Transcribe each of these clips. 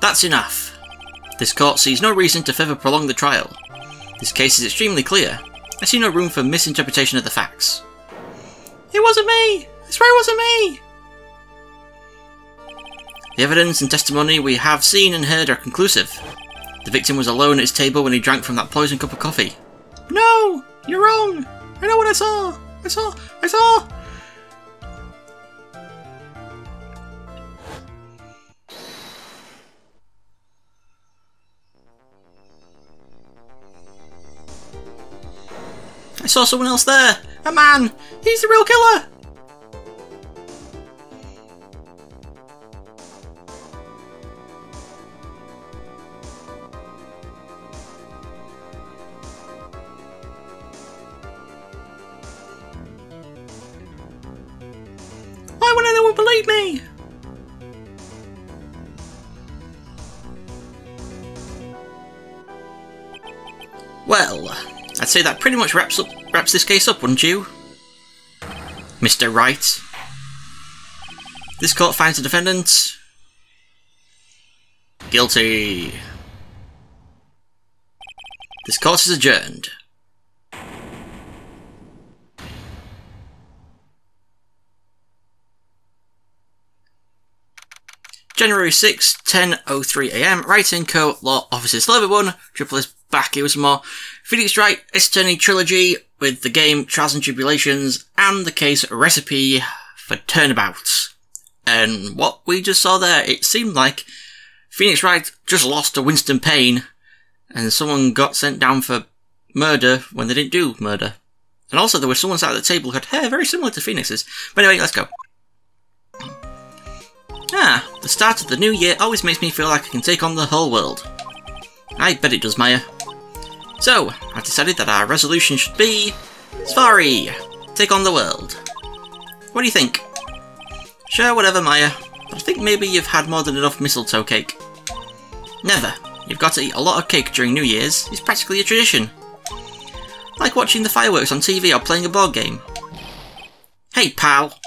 That's enough. This court sees no reason to further prolong the trial. This case is extremely clear. I see no room for misinterpretation of the facts. It wasn't me! I swear it wasn't me! The evidence and testimony we have seen and heard are conclusive. The victim was alone at his table when he drank from that poisoned cup of coffee. No! You're wrong! I know what I saw! I saw! I saw someone else there! A man! He's the real killer! Why would anyone believe me? Well, I'd say that pretty much wraps this case up, wouldn't you? Mr. Wright. This court finds the defendant guilty. This court is adjourned. January 6, 10:03 AM. Wright & Co. Law Offices. Hello everyone, Triple is back here with some more Phoenix Wright Ace Attorney trilogy with the game Trials and Tribulations and the case Recipe for Turnabouts. And what we just saw there, it seemed like Phoenix Wright just lost to Winston Payne and someone got sent down for murder when they didn't do murder. And also there was someone sat at the table who had hair very similar to Phoenix's. But anyway, let's go. The start of the new year always makes me feel like I can take on the whole world. I bet it does, Maya. So, I've decided that our resolution should be Safari, take on the world. What do you think? Sure, whatever, Maya, but I think maybe you've had more than enough mistletoe cake. Never. You've got to eat a lot of cake during New Year's. It's practically a tradition. Like watching the fireworks on TV or playing a board game. Hey, pal.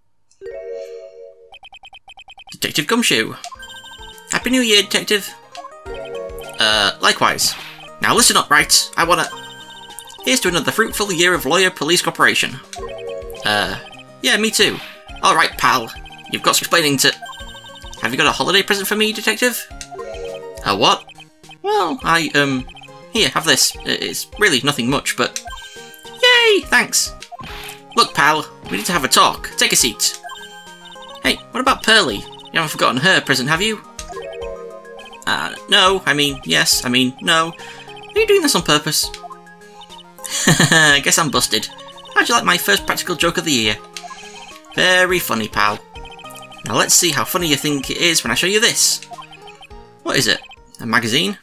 Detective Gumshoe. Happy New Year, Detective. Likewise. Now listen up, Wright. Here's to another fruitful year of lawyer police cooperation. Yeah, me too. Alright, pal. You've got some explaining to... Have you got a holiday present for me, Detective? A what? Well, Here, have this. It's really nothing much, but... Yay, thanks. Look, pal, we need to have a talk. Take a seat. Hey, what about Pearly? You haven't forgotten her present, have you? No. Yes. No. Are you doing this on purpose? I guess I'm busted. How'd you like my first practical joke of the year? Very funny, pal. Now let's see how funny you think it is when I show you this. What is it? A magazine?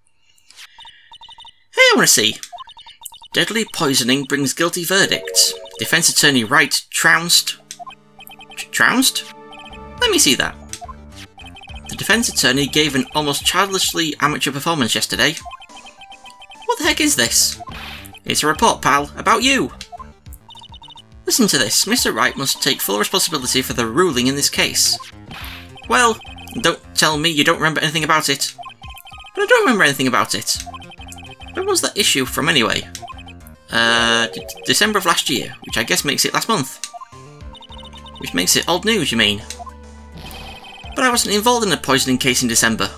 Hey, I want to see. Deadly poisoning brings guilty verdict. Defense attorney Wright trounced. Trounced? Let me see that. The defense attorney gave an almost childishly amateur performance yesterday. What the heck is this? It's a report, pal, about you. Listen to this. Mr. Wright must take full responsibility for the ruling in this case. Well, don't tell me you don't remember anything about it. But I don't remember anything about it. When was that issue from anyway? December of last year, which I guess makes it last month. Which makes it old news, you mean? But I wasn't involved in a poisoning case in December.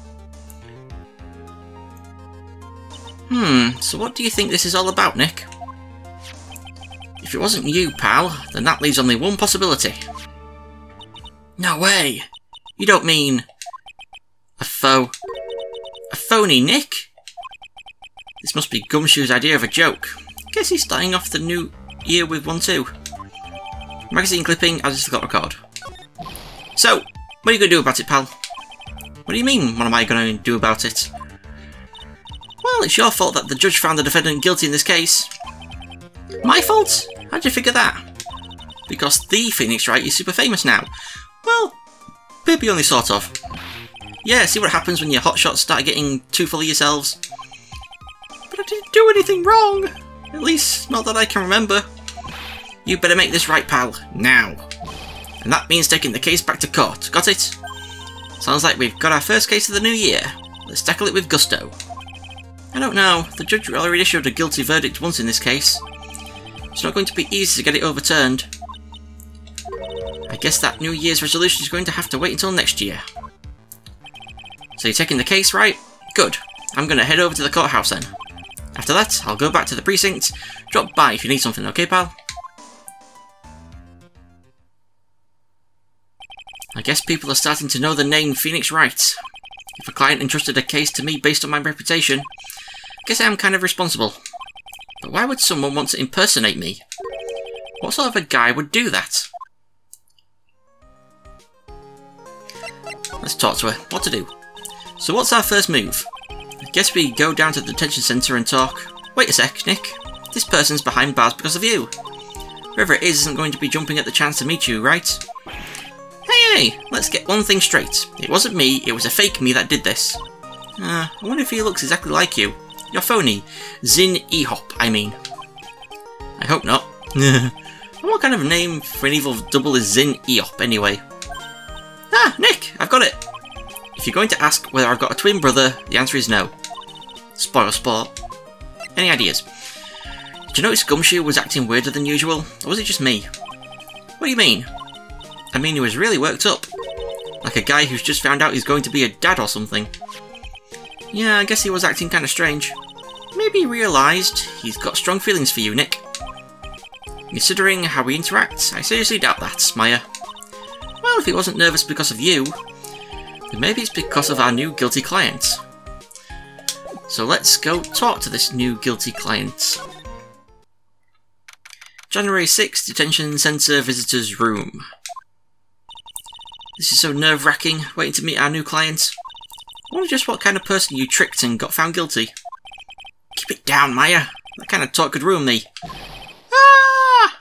So what do you think this is all about, Nick? If it wasn't you, pal, then that leaves only one possibility. No way! You don't mean... a phony Nick? This must be Gumshoe's idea of a joke. Guess he's starting off the new year with one too. Magazine clipping, I just forgot to record. So, what are you going to do about it, pal? What do you mean, what am I going to do about it? Well, it's your fault that the judge found the defendant guilty in this case. My fault? How'd you figure that? Because the Phoenix Wright is super famous now. Well, maybe only sort of. Yeah, see what happens when your hotshots start getting too full of yourselves. But I didn't do anything wrong. At least, not that I can remember. You better make this right, pal. Now. And that means taking the case back to court. Got it? Sounds like we've got our first case of the new year. Let's tackle it with gusto. I don't know, the judge already issued a guilty verdict once in this case. It's not going to be easy to get it overturned. I guess that New Year's resolution is going to have to wait until next year. So you're taking the case, right? Good. I'm going to head over to the courthouse then. After that, I'll go back to the precinct. Drop by if you need something, okay, pal? I guess people are starting to know the name Phoenix Wright. If a client entrusted a case to me based on my reputation, I guess I am kind of responsible. But why would someone want to impersonate me? What sort of a guy would do that? Let's talk to her. What to do? So what's our first move? I guess we go down to the detention centre and talk. Wait a sec, Nick. This person's behind bars because of you. Whoever it is isn't going to be jumping at the chance to meet you, right? Hey, let's get one thing straight. It wasn't me, it was a fake me that did this. I wonder if he looks exactly like you. You're phony. Zin Ehop, I mean. I hope not. What kind of name for an evil double is Zin Ehop, anyway? Ah, Nick, I've got it. If you're going to ask whether I've got a twin brother, the answer is no. Spoil sport. Any ideas? Did you notice Gumshoe was acting weirder than usual, or was it just me? What do you mean? I mean, he was really worked up. Like a guy who's just found out he's going to be a dad or something. Yeah, I guess he was acting kind of strange. Maybe he realised he's got strong feelings for you, Nick. Considering how we interact, I seriously doubt that, Maya. Well, if he wasn't nervous because of you, then maybe it's because of our new guilty client. So let's go talk to this new guilty client. January 6th, Detention Centre Visitors Room. This is so nerve-wracking, waiting to meet our new client. I wonder just what kind of person you tricked and got found guilty. Keep it down, Maya. That kind of talk could ruin me. Ah!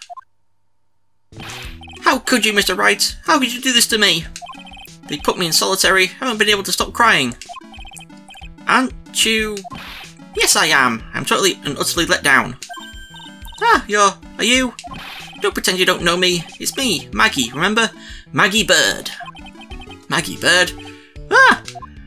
How could you, Mr. Wright? How could you do this to me? They put me in solitary. I haven't been able to stop crying. Aren't you... Yes, I am. I'm totally and utterly let down. Ah, are you? Don't pretend you don't know me. It's me, Maggie, remember? Maggie Bird. Maggie Bird? Ah!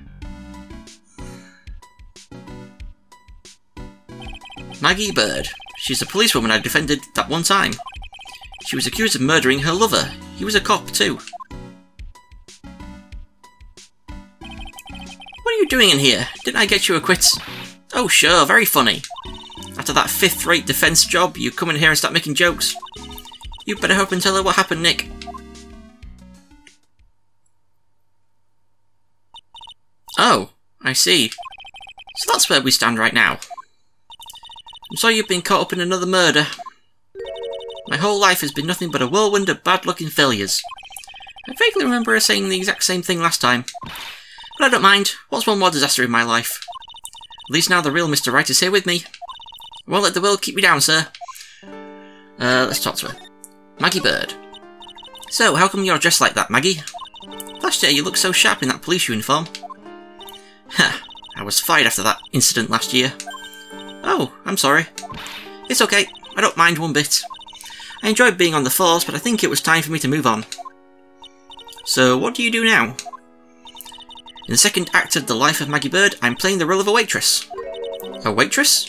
Maggie Bird. She's the policewoman I defended that one time. She was accused of murdering her lover. He was a cop, too. What are you doing in here? Didn't I get you acquitted? Oh, sure, very funny. After that fifth-rate defence job, you come in here and start making jokes. You better hope and tell her what happened, Nick. Oh, I see. So that's where we stand right now. I'm sorry you've been caught up in another murder. My whole life has been nothing but a whirlwind of bad luck and failures. I vaguely remember her saying the exact same thing last time. But I don't mind. What's one more disaster in my life? At least now the real Mr. Wright is here with me. I won't let the world keep me down, sir. Let's talk to her. Maggie Bird. So, how come you're dressed like that, Maggie? Last year you looked so sharp in that police uniform. Ha! I was fired after that incident last year. Oh, I'm sorry. It's okay. I don't mind one bit. I enjoyed being on the force, but I think it was time for me to move on. So, what do you do now? In the second act of The Life of Maggie Bird, I'm playing the role of a waitress. A waitress?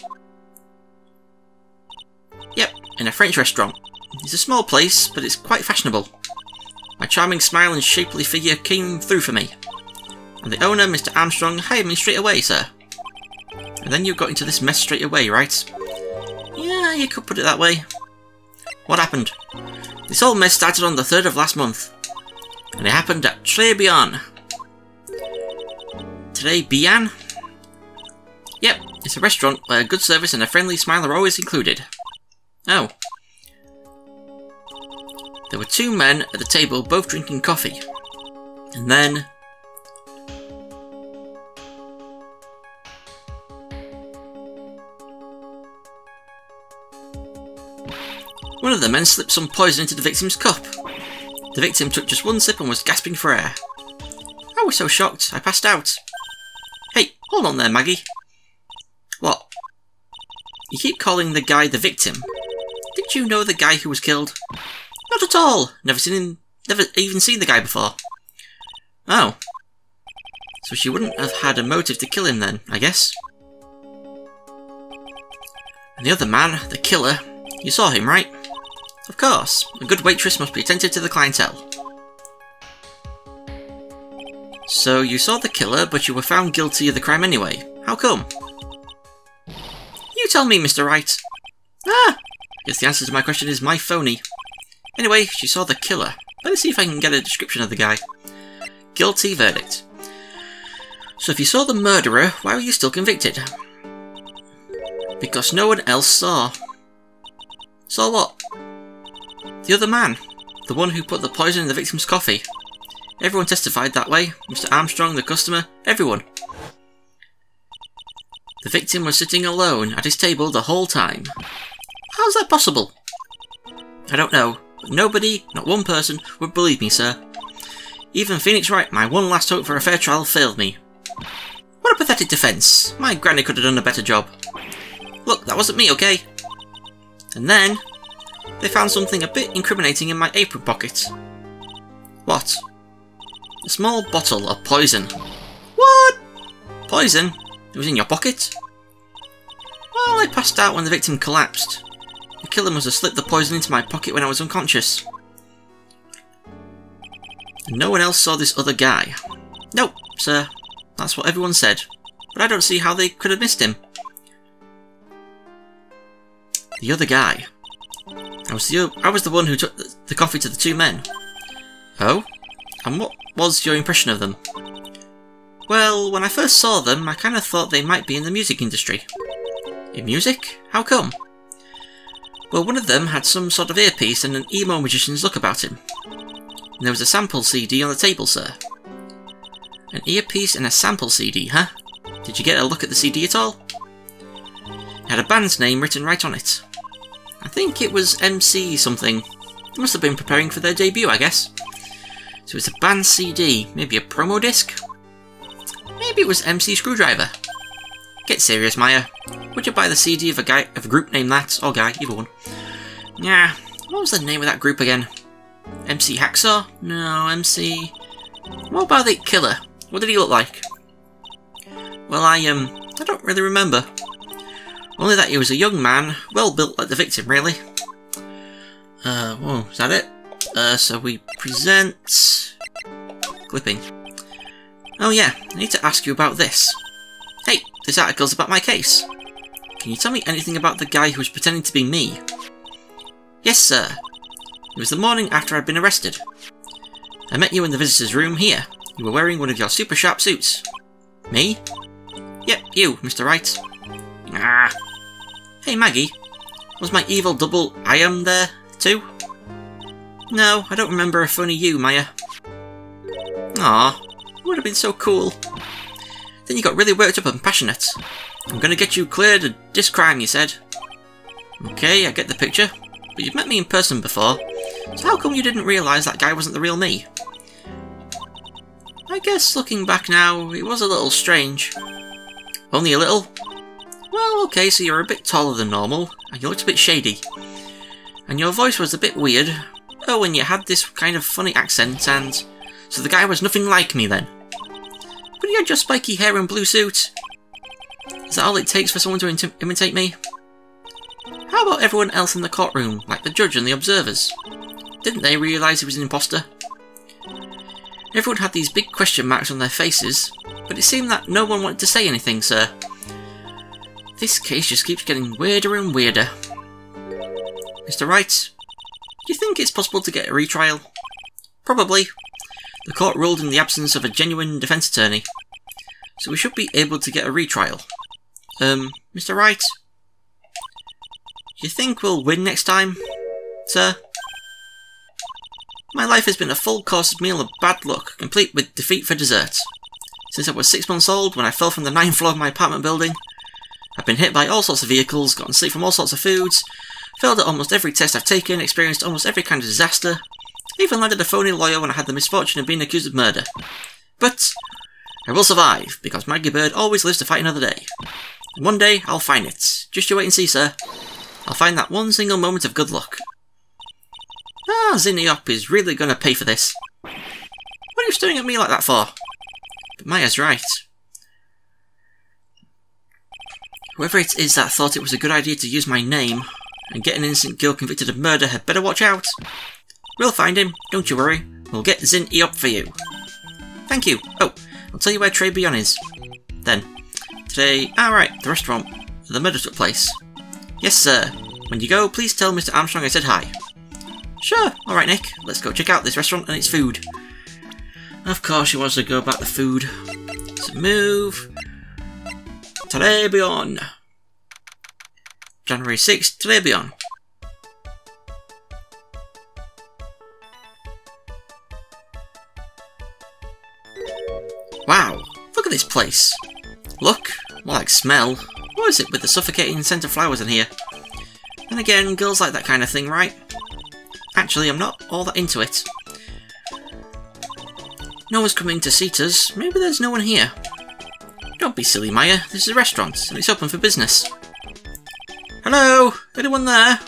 Yep, in a French restaurant. It's a small place, but it's quite fashionable. My charming smile and shapely figure came through for me. And the owner, Mr. Armstrong, hired me straight away, sir. And then you got into this mess straight away, right? Yeah, you could put it that way. What happened? This whole mess started on the 3rd of last month. And it happened at Très Bien. Très Bien? Yep, it's a restaurant where good service and a friendly smile are always included. Oh. There were two men at the table, both drinking coffee. And then... one of the men slipped some poison into the victim's cup. The victim took just one sip and was gasping for air. I was so shocked, I passed out. Hey, hold on there, Maggie. What? You keep calling the guy the victim. Did you know the guy who was killed? Not at all. Never even seen the guy before. Oh. So she wouldn't have had a motive to kill him then, I guess. And the other man, the killer, you saw him, right? Of course. A good waitress must be attentive to the clientele. So you saw the killer, but you were found guilty of the crime anyway. How come? You tell me, Mr. Wright. Ah! Guess the answer to my question is my phony. Anyway, she saw the killer. Let me see if I can get a description of the guy. Guilty verdict. So if you saw the murderer, why were you still convicted? Because no one else saw. Saw what? The other man. The one who put the poison in the victim's coffee. Everyone testified that way. Mr. Armstrong, the customer, everyone. The victim was sitting alone at his table the whole time. How's that possible? I don't know, but nobody, not one person, would believe me, sir. Even Phoenix Wright, my one last hope for a fair trial, failed me. What a pathetic defence. My granny could have done a better job. Look, that wasn't me, okay? And then, they found something a bit incriminating in my apron pocket. What? A small bottle of poison. What? Poison? It was in your pocket? Well, I passed out when the victim collapsed. The killer must have slipped the poison into my pocket when I was unconscious. And no one else saw this other guy. Nope, sir. That's what everyone said. But I don't see how they could have missed him. The other guy. I was the one who took the coffee to the two men. Oh? And what was your impression of them? Well, when I first saw them, I kind of thought they might be in the music industry. In music? How come? Well, one of them had some sort of earpiece and an emo magician's look about him. And there was a sample CD on the table, sir. An earpiece and a sample CD, huh? Did you get a look at the CD at all? It had a band's name written right on it. I think it was MC something. They must have been preparing for their debut, I guess. So it's a band CD, maybe a promo disc? Maybe it was MC Screwdriver. Get serious, Maya. Would you buy the CD of a group named that, or guy, either one? Yeah, what was the name of that group again? MC Hacksaw? No, MC... What about the killer? What did he look like? Well, I don't really remember. Only that he was a young man, well built like the victim, really. Whoa, is that it? So we present... Clipping. Oh yeah, I need to ask you about this. Hey, this article's about my case. Can you tell me anything about the guy who was pretending to be me? Yes, sir. It was the morning after I'd been arrested. I met you in the visitor's room here. You were wearing one of your super sharp suits. Me? Yep, you, Mr. Wright. Ah. Hey, Maggie. Was my evil double I there, too? No, I don't remember a funny you, Maya. Aw, it would have been so cool. Then you got really worked up and passionate. I'm gonna get you cleared of this crime, you said. Okay, I get the picture. But you've met me in person before. So how come you didn't realise that guy wasn't the real me? I guess looking back now, it was a little strange. Only a little? Well, okay, so you're a bit taller than normal, and you looked a bit shady. And your voice was a bit weird. Oh, and you had this kind of funny accent, and... So the guy was nothing like me then. But you had your spiky hair and blue suit. Is that all it takes for someone to imitate me? How about everyone else in the courtroom, like the judge and the observers? Didn't they realise he was an imposter? Everyone had these big question marks on their faces, but it seemed that no one wanted to say anything, sir. This case just keeps getting weirder and weirder. Mr. Wright, do you think it's possible to get a retrial? Probably. The court ruled in the absence of a genuine defence attorney, so we should be able to get a retrial. Mr. Wright? Do you think we'll win next time, sir? My life has been a full-course meal of bad luck, complete with defeat for dessert. Since I was 6 months old, when I fell from the 9th floor of my apartment building, I've been hit by all sorts of vehicles, gotten sick from all sorts of foods, failed at almost every test I've taken, experienced almost every kind of disaster, even landed a phony lawyer when I had the misfortune of being accused of murder. But I will survive, because Maggie Bird always lives to fight another day. And one day, I'll find it. Just you wait and see, sir. I'll find that one single moment of good luck. Zinniop is really going to pay for this. What are you staring at me like that for? But Maya's right. Whoever it is that thought it was a good idea to use my name and get an innocent girl convicted of murder had better watch out. We'll find him, don't you worry. We'll get Zinty up for you. Thank you. Oh, I'll tell you where Trebion is. Then. Today... Ah, right, the restaurant where the murder took place. Yes, sir. When you go, please tell Mr. Armstrong I said hi. Sure. Alright, Nick. Let's go check out this restaurant and its food. Of course she wants to go about the food. So move. Trebion. January 6th, Trebion. Wow, look at this place. Look, more like smell. What is it with the suffocating scent of flowers in here? And again, girls like that kind of thing, right? Actually, I'm not all that into it. No one's coming to seat us. Maybe there's no one here. Don't be silly, Maya. This is a restaurant, and it's open for business. Hello? Anyone there?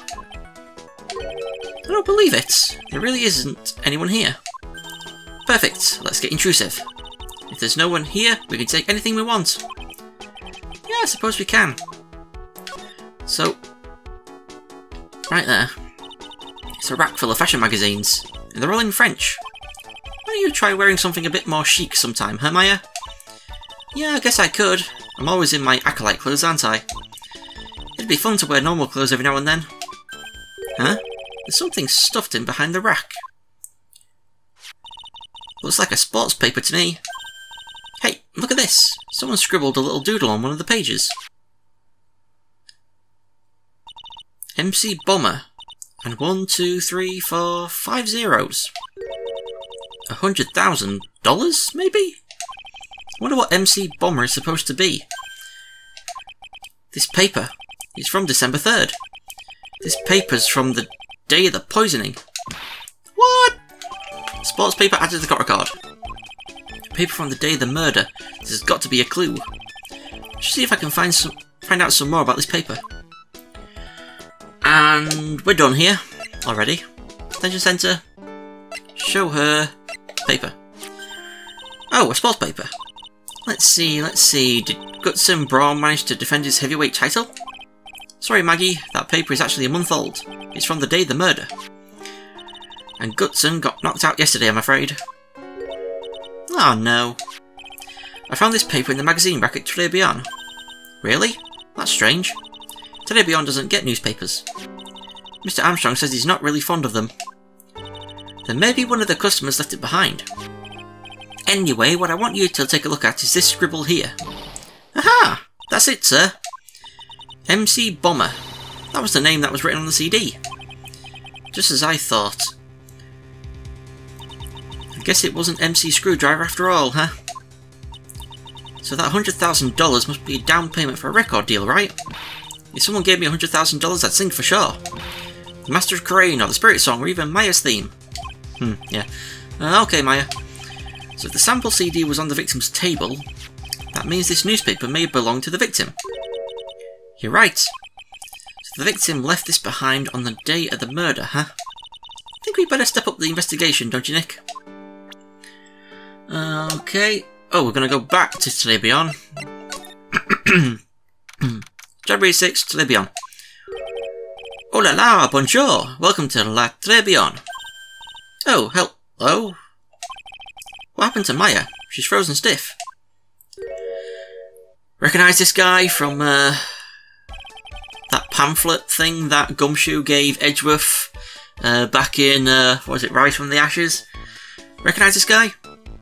I don't believe it. There really isn't anyone here. Perfect. Let's get intrusive. If there's no one here, we can take anything we want. Yeah, I suppose we can. So, right there. It's a rack full of fashion magazines, and they're all in French. Why don't you try wearing something a bit more chic sometime, huh, Maya? Yeah, I guess I could. I'm always in my acolyte clothes, aren't I? It'd be fun to wear normal clothes every now and then. Huh? There's something stuffed in behind the rack. Looks like a sports paper to me. Hey, look at this! Someone scribbled a little doodle on one of the pages. MC Bomber. And 1, 2, 3, 4, 5 zeros. $100,000, maybe? I wonder what MC Bomber is supposed to be. This paper is from December 3rd. This paper's from the day of the poisoning. What? Sports paper added to the court record. Paper from the day of the murder. This has got to be a clue. Let's see if I can find out some more about this paper. And we're done here already. Attention centre. Show her paper. Oh, a sports paper. Let's see. Did Gutzon Braun manage to defend his heavyweight title? Sorry, Maggie, that paper is actually a month old. It's from the day of the murder. And Gutzon got knocked out yesterday, I'm afraid. Oh no. I found this paper in the magazine rack at Trebion. Really? That's strange. Trebion doesn't get newspapers. Mr. Armstrong says he's not really fond of them. Then maybe one of the customers left it behind. Anyway, what I want you to take a look at is this scribble here. Aha! That's it, sir. MC Bomber. That was the name that was written on the CD. Just as I thought. I guess it wasn't MC Screwdriver after all, huh? So that $100,000 must be a down payment for a record deal, right? If someone gave me $100,000, I'd sing for sure. The Master of Crane, or the Spirit Song, or even Maya's theme. Yeah. Okay, Maya. So if the sample CD was on the victim's table, that means this newspaper may belong to the victim. You're right. So the victim left this behind on the day of the murder, huh? I think we better step up the investigation, don't you, Nick? Okay. Oh, we're going to go back to Trebion. January 6th, Trebion. Oh la la, bonjour! Welcome to La Trebion. Oh, hello? What happened to Maya? She's frozen stiff. Recognise this guy from, that pamphlet thing that Gumshoe gave Edgeworth, back in, what was it, Rise from the Ashes? Recognise this guy?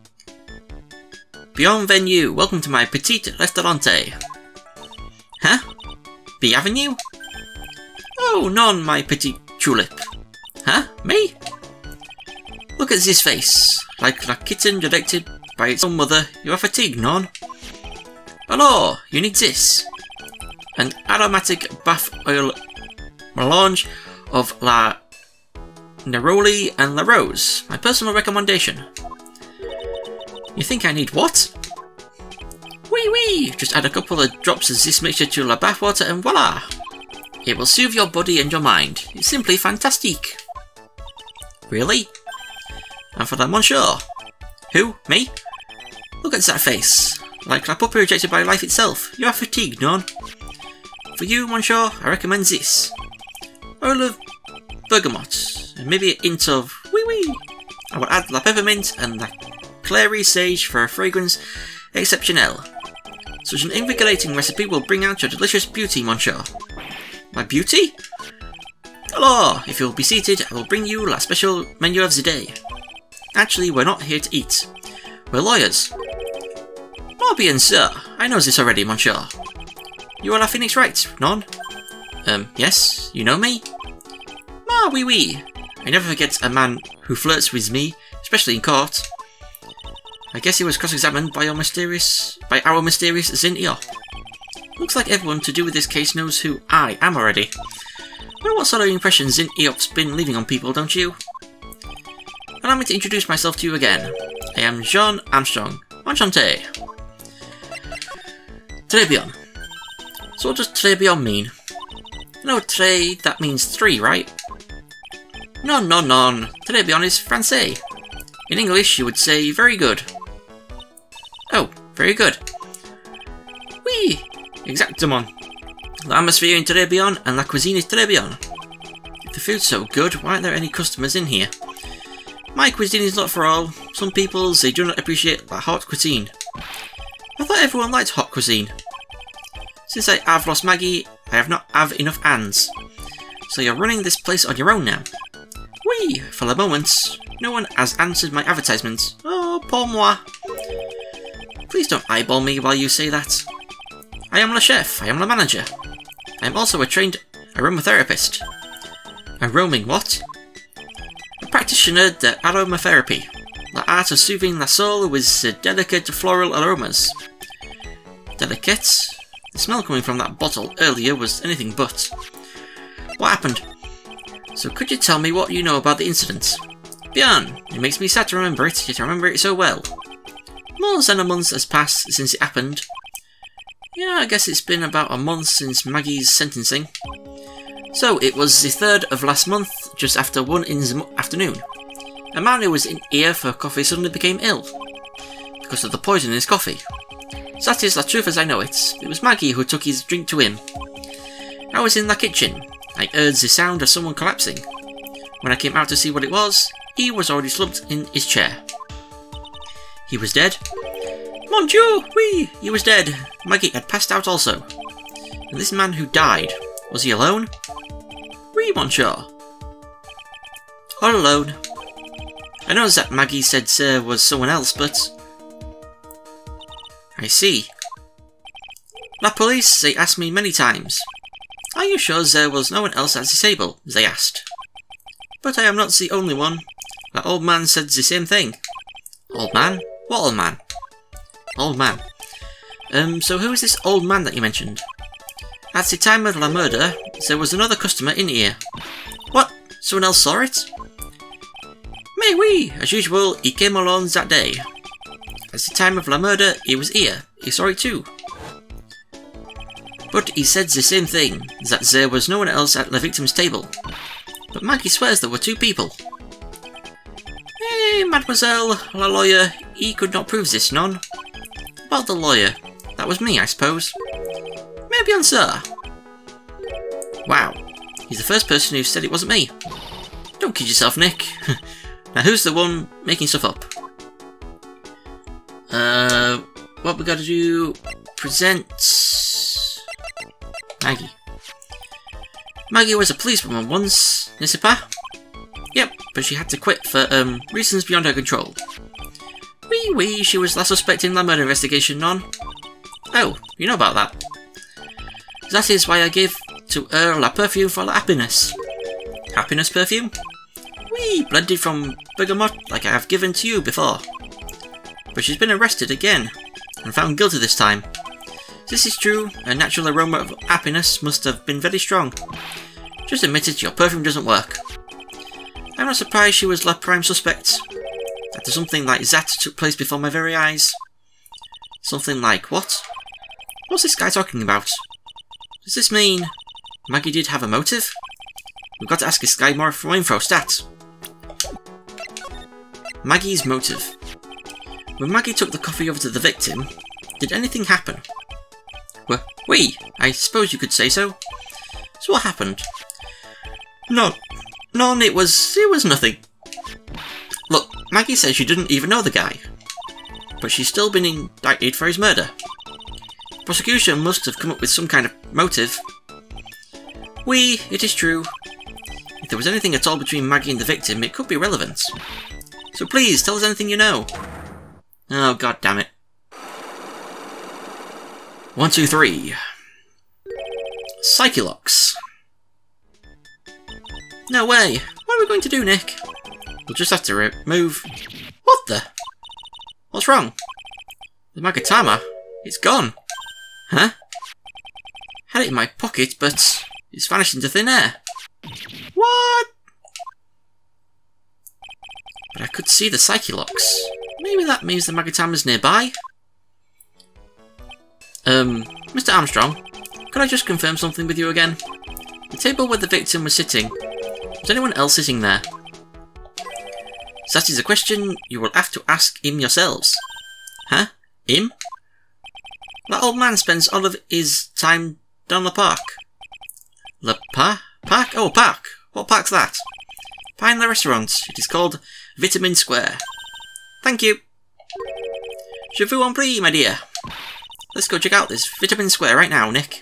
Bienvenue, welcome to my petite restaurante. Huh? Bienvenue? Oh, non, my petite tulip. Huh? Me? Look at this face. Like a kitten directed by its own mother. You are fatigued, non? Hello, you need this. An aromatic bath oil melange of La Neroli and La Rose. My personal recommendation. You think I need what? Wee wee! Just add a couple of drops of this mixture to la bathwater and voila! It will soothe your body and your mind. It's simply fantastique. Really? And for that monsieur? Who? Me? Look at that face. Like a puppy rejected by life itself. You are fatigued, non? For you, Monsieur, I recommend this. Oil of bergamot, and maybe a hint of wee-wee. I will add la peppermint and la clary sage for a fragrance exceptionnel. Such an invigorating recipe will bring out your delicious beauty, Monsieur. My beauty? Hello! If you'll be seated, I will bring you la special menu of the day. Actually, we're not here to eat. We're lawyers. Oh, bien sûr. I know this already, Monsieur. You are la Phoenix Wright, non? Yes, you know me? Ah, oui, oui. I never forget a man who flirts with me, especially in court. I guess he was cross-examined by our mysterious Zin Eop. Looks like everyone to do with this case knows who I am already. Well, what sort of impression Zin Eop's been leaving on people, don't you? Allow me to introduce myself to you again. I am Jean Armstrong. Enchanté. Très bien. So what does très bien mean? You know, très, that means 3, right? No. Très bien is français. In English, you would say very good. Oh, very good. Oui, exactement. The atmosphere in très bien and la cuisine is très bien. If the food's so good, why aren't there any customers in here? My cuisine is not for all. Some people, they do not appreciate la hot cuisine. I thought everyone liked hot cuisine. Since I have lost Maggie, I have not have enough hands. So you're running this place on your own now. Oui, for the moment, no one has answered my advertisement. Oh, pour moi. Please don't eyeball me while you say that. I am the chef, I am the manager. I am also a trained aromatherapist. A roaming what? A practitioner of aromatherapy, the art of soothing the soul with delicate floral aromas. Delicate? The smell coming from that bottle earlier was anything but. What happened? So could you tell me what you know about the incident? Bien, it makes me sad to remember it, yet I remember it so well. More than a month has passed since it happened. Yeah, I guess it's been about a month since Maggie's sentencing. So, it was the 3rd of last month, just after 1 in the afternoon. A man who was in here for coffee suddenly became ill. Because of the poison in his coffee. So that is the truth as I know it. It was Maggie who took his drink to him. I was in the kitchen. I heard the sound of someone collapsing. When I came out to see what it was, he was already slumped in his chair. He was dead? Mon Dieu, oui, he was dead. Maggie had passed out also. And this man who died, was he alone? Oui, monsieur. All alone. I know that Maggie said there was someone else, but... I see. La police, they asked me many times. Are you sure there was no one else at the table? They asked. But I am not the only one. That old man said the same thing. Old man? What old man? Old man. So who is this old man that you mentioned? At the time of the murder, there was another customer in here. What? Someone else saw it? Mais oui, as usual, he came along that day. At the time of the murder, he was here. He saw it too. But he said the same thing, that there was no one else at the victim's table. But Maggie swears there were 2 people. Hey, mademoiselle, la lawyer, he could not prove this, non? About the lawyer. That was me, I suppose. Mais bien sûr. Wow. He's the first person who said it wasn't me. Don't kid yourself, Nick. Now who's the one making stuff up? What we gotta do... Present... Maggie. Maggie was a policewoman once, n'est-ce pas? Yep, but she had to quit for, reasons beyond her control. Oui, she was last suspect in the murder investigation, non? Oh, you know about that. That is why I gave to her la perfume for la happiness. Happiness perfume? Oui, blended from bergamot like I have given to you before. But she's been arrested again, and found guilty this time. This is true, her natural aroma of happiness must have been very strong. Just admit it, your perfume doesn't work. I'm not surprised she was la prime suspect. After something like that took place before my very eyes. Something like what? What's this guy talking about? Does this mean Maggie did have a motive? We've got to ask this guy more info, stat. Maggie's motive. When Maggie took the coffee over to the victim, did anything happen? Well, I suppose you could say so. So what happened? None, it was nothing. Look, Maggie says she didn't even know the guy, but she's still been indicted for his murder. Prosecution must have come up with some kind of motive. It is true. If there was anything at all between Maggie and the victim, it could be relevant. So please, tell us anything you know. Oh, god damn it. 1, 2, 3. Psycholox. No way. What are we going to do, Nick? We'll just have to remove... What the? What's wrong? The Magatama? It's gone. Huh? Had it in my pocket, but it's vanished into thin air. What? But I could see the Psycholox. Maybe that means the Magatama's nearby? Mr. Armstrong, could I just confirm something with you again? The table where the victim was sitting, was anyone else sitting there? So that is a question you will have to ask him yourselves. Huh? Him? That old man spends all of his time down the park. The park? Oh, park. What park's that? Behind the restaurant. It is called Vitamin Square. Thank you. Je vous en prie, my dear. Let's go check out this Vitamin Square right now, Nick.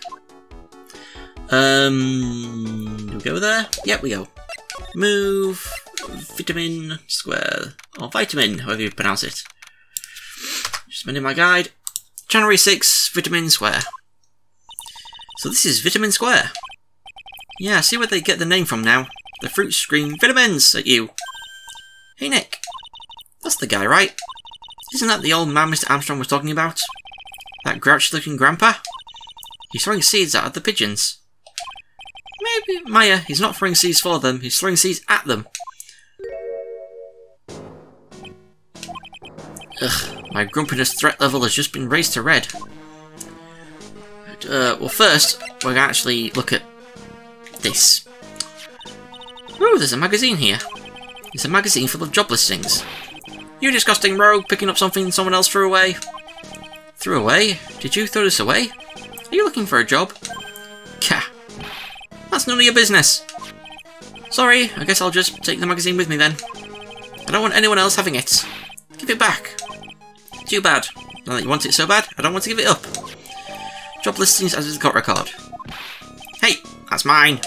Do we go there? Yep, we go. Move Vitamin Square. Or Vitamin, however you pronounce it. Just in my guide. January 6, Vitamin Square. So this is Vitamin Square. Yeah, see where they get the name from now. The fruits scream vitamins at you. Hey Nick. That's the guy, right? Isn't that the old man Mr. Armstrong was talking about? That grouchy-looking grandpa? He's throwing seeds out at the pigeons. Maybe, Maya, he's not throwing seeds for them, he's throwing seeds at them. Ugh, my grumpiness threat level has just been raised to red. Well first, we're going to actually look at this. Ooh, there's a magazine here. It's a magazine full of job listings. You disgusting rogue, picking up something someone else threw away. Threw away? Did you throw this away? Are you looking for a job? Kah. That's none of your business. Sorry, I guess I'll just take the magazine with me then. I don't want anyone else having it. Give it back. Too bad. Now that you want it so bad, I don't want to give it up. Job listings as a court record. Hey, that's mine.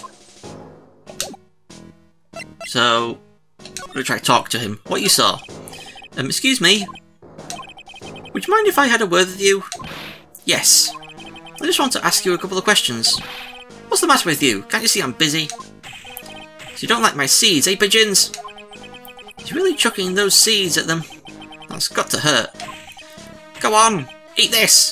So, I'm gonna try to talk to him. What you saw? Excuse me? Would you mind if I had a word with you? Yes. I just want to ask you a couple of questions. What's the matter with you? Can't you see I'm busy? So you don't like my seeds, eh, pigeons? He's really chucking those seeds at them. That's got to hurt. Go on, eat this!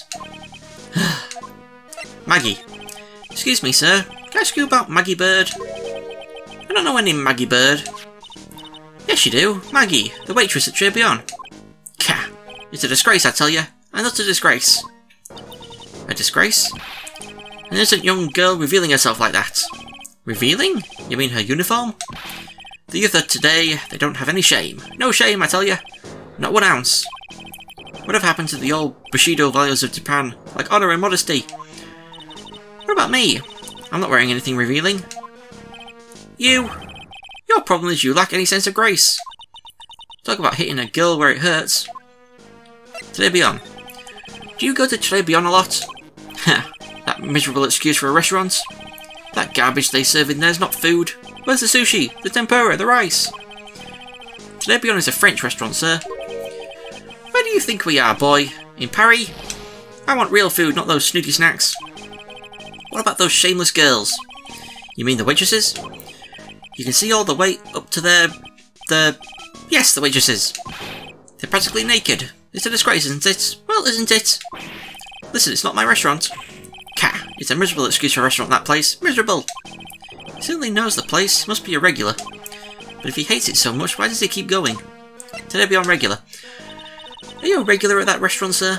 Maggie. Excuse me, sir. Can I ask you about Maggie Bird? I don't know any Maggie Bird. Yes, you do. Maggie, the waitress at Trebillon. Kah. It's a disgrace, I tell you. And not a disgrace. A disgrace? An innocent young girl revealing herself like that. Revealing? You mean her uniform? The youth of today, they don't have any shame. No shame, I tell you. Not 1 ounce. What have happened to the old Bushido values of Japan, like honour and modesty? What about me? I'm not wearing anything revealing. You. Your problem is you lack any sense of grace. Talk about hitting a girl where it hurts. Trebillon. Do you go to Trebillon a lot? Ha, that miserable excuse for a restaurant. That garbage they serve in there's not food. Where's the sushi, the tempura, the rice? Trebillon is a French restaurant, sir. Where do you think we are, boy? In Paris? I want real food, not those snooty snacks. What about those shameless girls? You mean the waitresses? You can see all the way up to yes, the waitresses. They're practically naked. It's a disgrace, isn't it? Well, isn't it? Listen, it's not my restaurant. Kah, it's a miserable excuse for a restaurant, that place. Miserable. He certainly knows the place. Must be a regular. But if he hates it so much, why does he keep going? Today be on regular. Are you a regular at that restaurant, sir?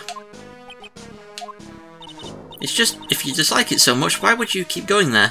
It's just, if you dislike it so much, why would you keep going there?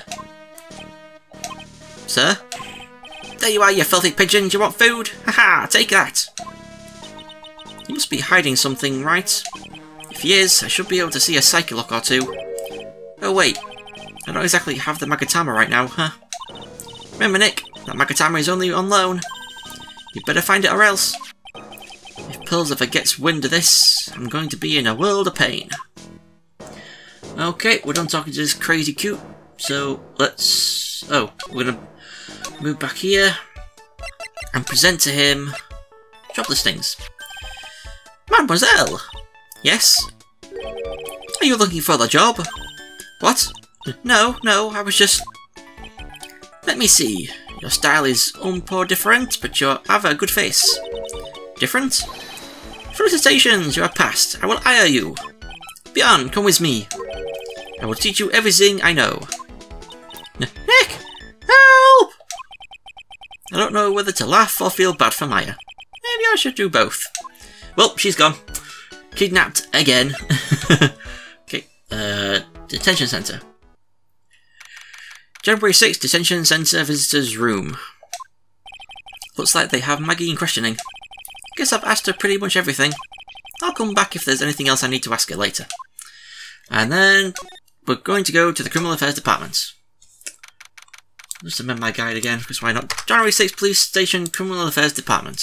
Sir? There you are, you filthy pigeon. Do you want food? Haha, take that. He must be hiding something, right? If he is, I should be able to see a Psyche-Lock or two. Oh wait, I don't exactly have the Magatama right now, huh? Remember, Nick, that Magatama is only on loan. You better find it or else. If Pearls ever gets wind of this, I'm going to be in a world of pain. Okay, we're done talking to this crazy cute, so let's... Oh, we're gonna move back here and present to him job listings. Mademoiselle! Yes? Are you looking for the job? What? No, I was just... Let me see. Your style is un peu different, but you have a good face. Different? Felicitations, you have passed. I will hire you. Bjorn, come with me. I will teach you everything I know. Nick! Help! I don't know whether to laugh or feel bad for Maya. Maybe I should do both. Well, she's gone. Kidnapped again. Okay, detention centre. January 6th, detention centre visitors room. Looks like they have Maggie in questioning. Guess I've asked her pretty much everything. I'll come back if there's anything else I need to ask her later. And then we're going to go to the Criminal Affairs Department. Just amend my guide again, because why not? January 6th, Police Station, Criminal Affairs Department.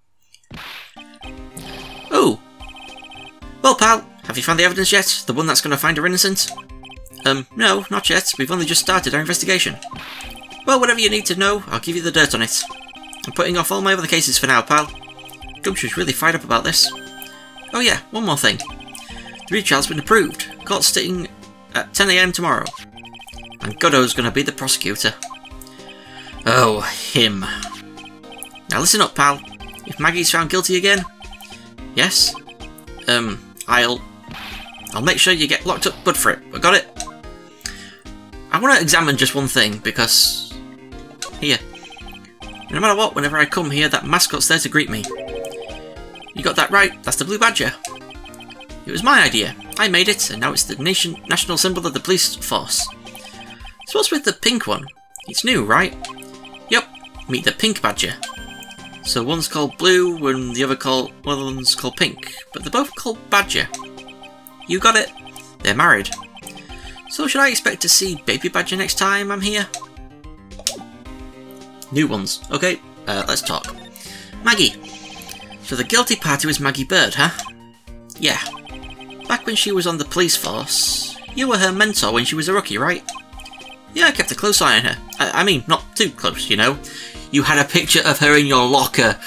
Oh! Well, pal, have you found the evidence yet? The one that's going to find her innocent? No, not yet. We've only just started our investigation. Well, whatever you need to know, I'll give you the dirt on it. I'm putting off all my other cases for now, pal. Gumshoe's really fired up about this. Oh yeah, one more thing. The retrial's been approved. Court sitting at 10 AM tomorrow. And Godot's going to be the prosecutor. Oh, him. Now listen up, pal. If Maggie's found guilty again... Yes? I'll make sure you get locked up good for it. Got it? I want to examine just one thing, because... Here. No matter what, whenever I come here, that mascot's there to greet me. You got that right, that's the Blue Badger. It was my idea. I made it, and now it's the national symbol of the police force. So what's with the pink one? It's new, right? Yep, meet the Pink Badger. So one's called Blue, and the other one's called Pink, but they're both called Badger. You got it. They're married. So should I expect to see Baby Badger next time I'm here? New ones. Okay, let's talk. Maggie. So the guilty party was Maggie Bird, huh? Yeah. Back when she was on the police force, you were her mentor when she was a rookie, right? Yeah, I kept a close eye on her. I mean, not too close, you know. You had a picture of her in your locker.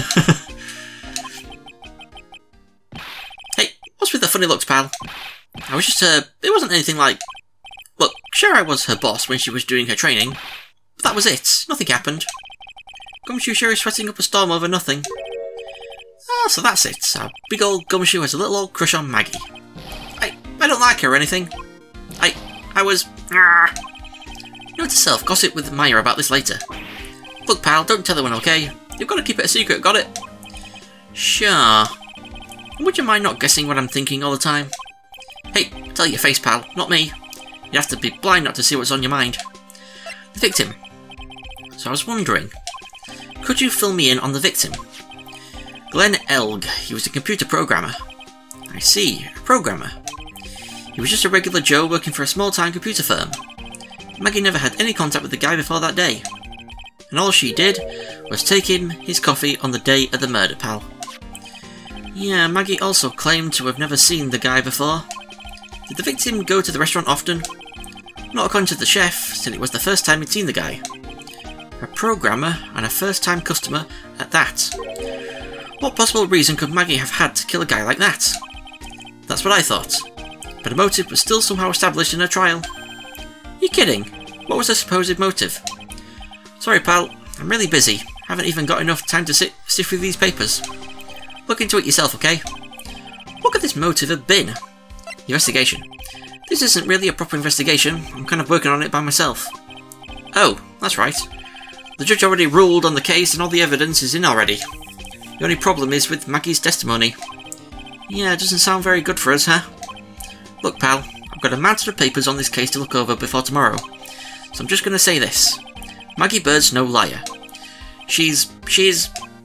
Hey, what's with the funny looks, pal? I was just it wasn't anything like... Look, sure I was her boss when she was doing her training, but that was it. Nothing happened. Gumshoe sure is sweating up a storm over nothing. Ah, so that's it. Our big old Gumshoe has a little old crush on Maggie. I don't like her or anything. I was... Note to self, gossip with Maya about this later. Look, pal, don't tell anyone, okay? You've got to keep it a secret, got it? Sure. Would you mind not guessing what I'm thinking all the time? Hey, tell your face, pal, not me. You have to be blind not to see what's on your mind. The victim. So I was wondering, could you fill me in on the victim? Glenn Elg. He was a computer programmer. I see, a programmer. He was just a regular Joe working for a small-time computer firm. Maggie never had any contact with the guy before that day. And all she did was take him his coffee on the day of the murder, pal. Yeah, Maggie also claimed to have never seen the guy before. Did the victim go to the restaurant often? Not according to the chef, since it was the first time he'd seen the guy. A programmer and a first-time customer at that. What possible reason could Maggie have had to kill a guy like that? That's what I thought. But a motive was still somehow established in her trial. You kidding? What was her supposed motive? Sorry, pal. I'm really busy. Haven't even got enough time to sift through these papers. Look into it yourself, okay? What could this motive have been? Investigation. This isn't really a proper investigation. I'm kind of working on it by myself. Oh, that's right. The judge already ruled on the case and all the evidence is in already. The only problem is with Maggie's testimony. Yeah, it doesn't sound very good for us, huh? Look, pal, I've got a mountain of papers on this case to look over before tomorrow. So I'm just going to say this. Maggie Bird's no liar. She's...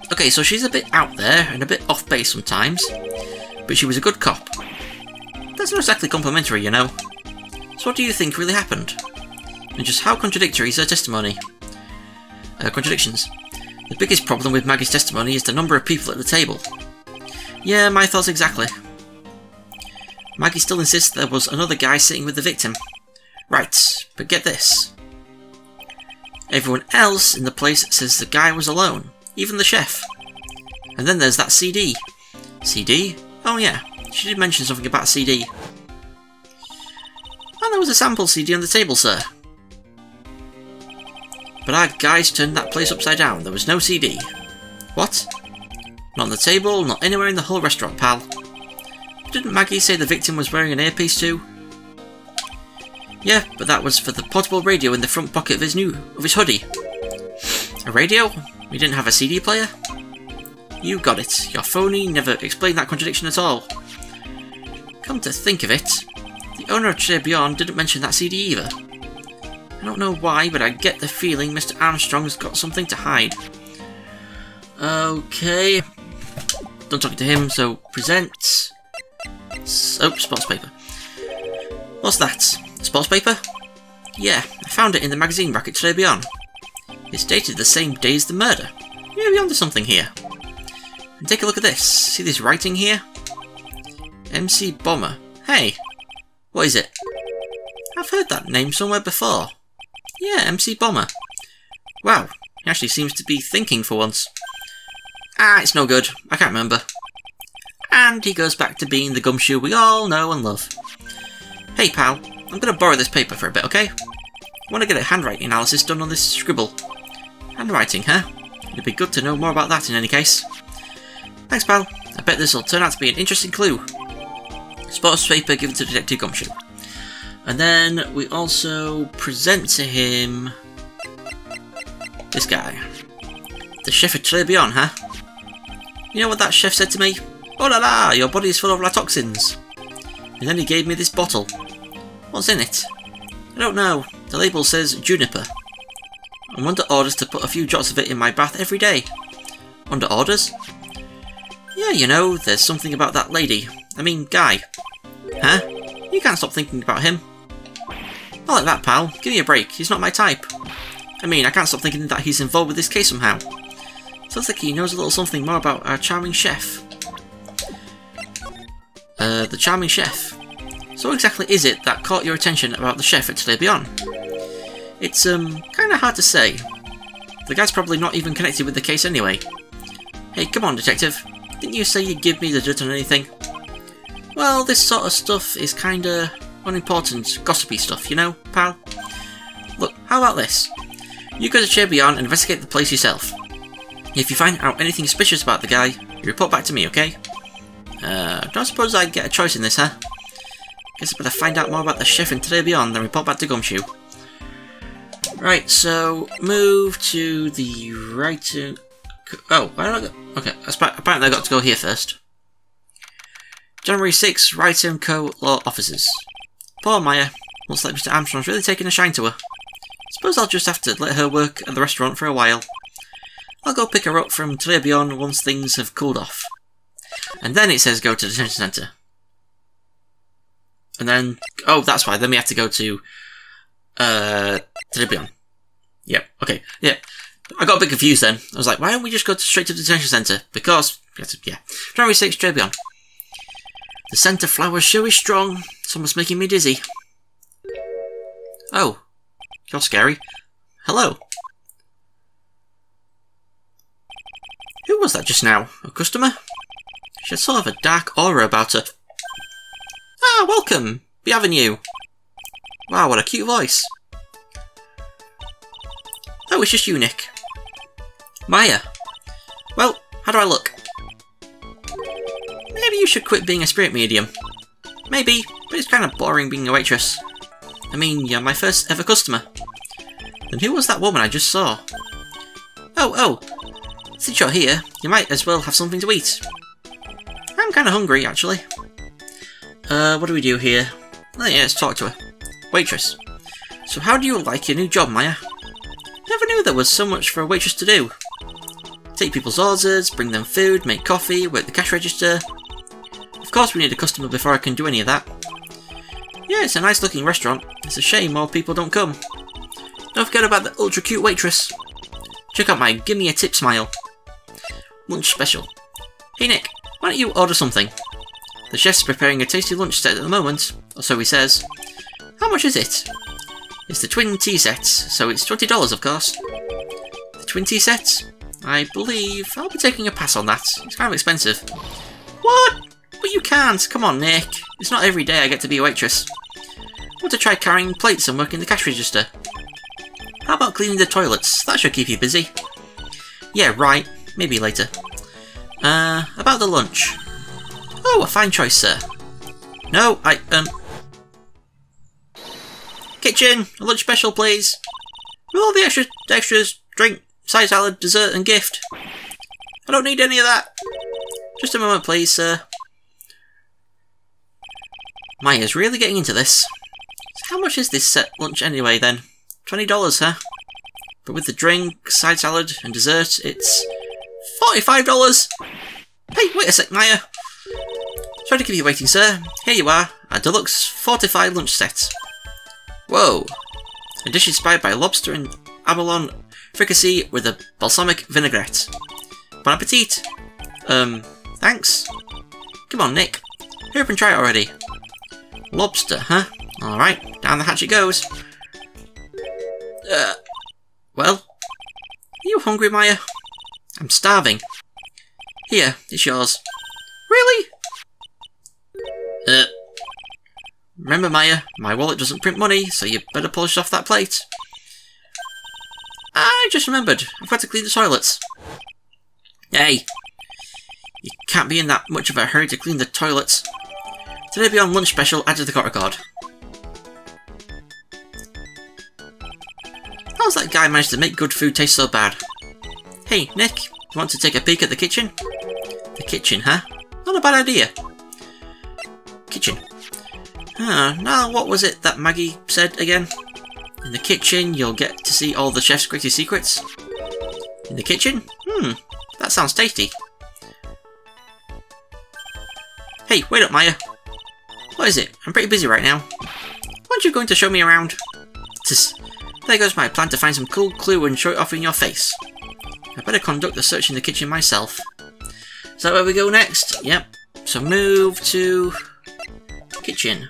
Okay, so she's a bit out there and a bit off base sometimes, but she was a good cop. That's not exactly complimentary, you know. So what do you think really happened? And just how contradictory is her testimony? Contradictions. The biggest problem with Maggie's testimony is the number of people at the table. Yeah, my thoughts exactly. Maggie still insists there was another guy sitting with the victim. Right, but get this. Everyone else in the place says the guy was alone, even the chef. And then there's that CD. CD? Oh yeah, she did mention something about a CD. And there was a sample CD on the table, sir. But our guys turned that place upside down. There was no CD. What? Not on the table, not anywhere in the whole restaurant, pal. Didn't Maggie say the victim was wearing an earpiece too? Yeah, but that was for the portable radio in the front pocket of his hoodie. A radio? We didn't have a CD player? You got it. Your phony never explained that contradiction at all. Come to think of it, the owner of Trade Beyond didn't mention that CD either. I don't know why, but I get the feeling Mr. Armstrong's got something to hide. Okay. Done talking to him, so present. Oh, sports paper. What's that? Sports paper? Yeah, I found it in the magazine rack at Trade Beyond. It's dated the same day as the murder. Maybe onto something here. And take a look at this. See this writing here? MC Bomber. Hey, what is it? I've heard that name somewhere before. Yeah, MC Bomber. Wow, he actually seems to be thinking for once. Ah, it's no good. I can't remember. And he goes back to being the gumshoe we all know and love. Hey pal, I'm gonna borrow this paper for a bit, okay? I want to get a handwriting analysis done on this scribble. Handwriting, huh? It'd be good to know more about that in any case. Thanks pal, I bet this'll turn out to be an interesting clue. Sports paper given to Detective Gumshoe. And then we also present to him this guy. The chef at Trade Beyond, huh? You know what that chef said to me? Oh la la, your body is full of toxins. And then he gave me this bottle. What's in it? I don't know. The label says juniper. I'm under orders to put a few drops of it in my bath every day. Under orders? Yeah, you know, there's something about that lady. I mean, guy. Huh? You can't stop thinking about him. Not like that, pal. Give me a break. He's not my type. I mean, I can't stop thinking that he's involved with this case somehow. Sounds like he knows a little something more about our charming chef. The charming chef. So what exactly is it that caught your attention about the chef at Trade Beyond? It's, kinda hard to say. The guy's probably not even connected with the case anyway. Hey, come on, detective. Didn't you say you'd give me the dirt on anything? Well, this sort of stuff is kinda unimportant, gossipy stuff, you know, pal? Look, how about this? You go to Trade Beyond and investigate the place yourself. If you find out anything suspicious about the guy, you report back to me, okay? Don't suppose I get a choice in this, huh? Guess I better find out more about the chef in Trade Beyond then report back to Gumshoe. Right, so move to the right. Oh, where did I go? Okay, apparently I got to go here first. January 6th, Wright & Co. Law Offices. Poor Maya. Looks like Mr. Armstrong's really taking a shine to her. Suppose I'll just have to let her work at the restaurant for a while. I'll go pick her up from Trade Beyond once things have cooled off. And then it says go to the detention centre. And then, oh, that's why. Then we have to go to Trade Beyond. Yep. Okay. Yeah. I got a bit confused then. I was like, why don't we just go straight to the detention centre? Because, yeah. January 6th, Trade Beyond. The centre flower show is strong. Someone's making me dizzy. Oh. You're scary. Hello. Who was that just now? A customer? She had sort of a dark aura about her. Ah, welcome! The Avenue! Wow, what a cute voice. Oh, it's just you, Nick. Maya. Well, how do I look? Maybe you should quit being a spirit medium. Maybe, but it's kind of boring being a waitress. I mean, you're my first ever customer. Then who was that woman I just saw? Oh, since you're here, you might as well have something to eat. I'm kind of hungry, actually. What do we do here? Oh yeah, let's talk to her. Waitress. So how do you like your new job, Maya? Never knew there was so much for a waitress to do. take people's orders, bring them food, make coffee, work the cash register. Of course we need a customer before I can do any of that. Yeah, it's a nice looking restaurant. It's a shame more people don't come. Don't forget about the ultra cute waitress. Check out my gimme a tip smile. Lunch special. Hey Nick, why don't you order something? The chef's preparing a tasty lunch set at the moment, or so he says. How much is it? It's the twin tea sets, so it's $20 of course. The twin tea sets? I believe I'll be taking a pass on that. It's kind of expensive. What? But you can't. Come on, Nick. It's not every day I get to be a waitress. I want to try carrying plates and working the cash register. How about cleaning the toilets? That should keep you busy. Yeah, right. Maybe later. About the lunch. Oh, a fine choice, sir. No, Kitchen! A lunch special, please. With all the extras, drink, side salad, dessert, and gift. I don't need any of that. Just a moment, please, sir. Maya's really getting into this. So how much is this set lunch anyway, then? $20, huh? But with the drink, side salad, and dessert, it's $45! Hey, wait a sec, Maya. Sorry to keep you waiting, sir. Here you are, a deluxe fortified lunch set. Whoa. A dish inspired by lobster and abalone fricassee with a balsamic vinaigrette. Bon appetit. Thanks. Come on, Nick. Hurry up and try it already. Lobster, huh? Alright, down the hatch it goes. Well? Are you hungry, Maya? I'm starving. Here, it's yours. Really? Remember, Maya, my wallet doesn't print money, so you better polish off that plate. I just remembered. I've got to clean the toilets. Hey! You can't be in that much of a hurry to clean the toilets. Today Beyond Lunch Special, add to the cart record. How's that guy managed to make good food taste so bad? Hey, Nick, you want to take a peek at the kitchen? The kitchen, huh? Not a bad idea. Kitchen. Now what was it that Maggie said again? In the kitchen, you'll get to see all the chef's greatest secrets. In the kitchen? That sounds tasty. Hey, wait up, Maya. What is it? I'm pretty busy right now. Aren't you going to show me around? There goes my plan to find some cool clue and show it off in your face. I better conduct the search in the kitchen myself. Is that where we go next? Yep. So move to... kitchen.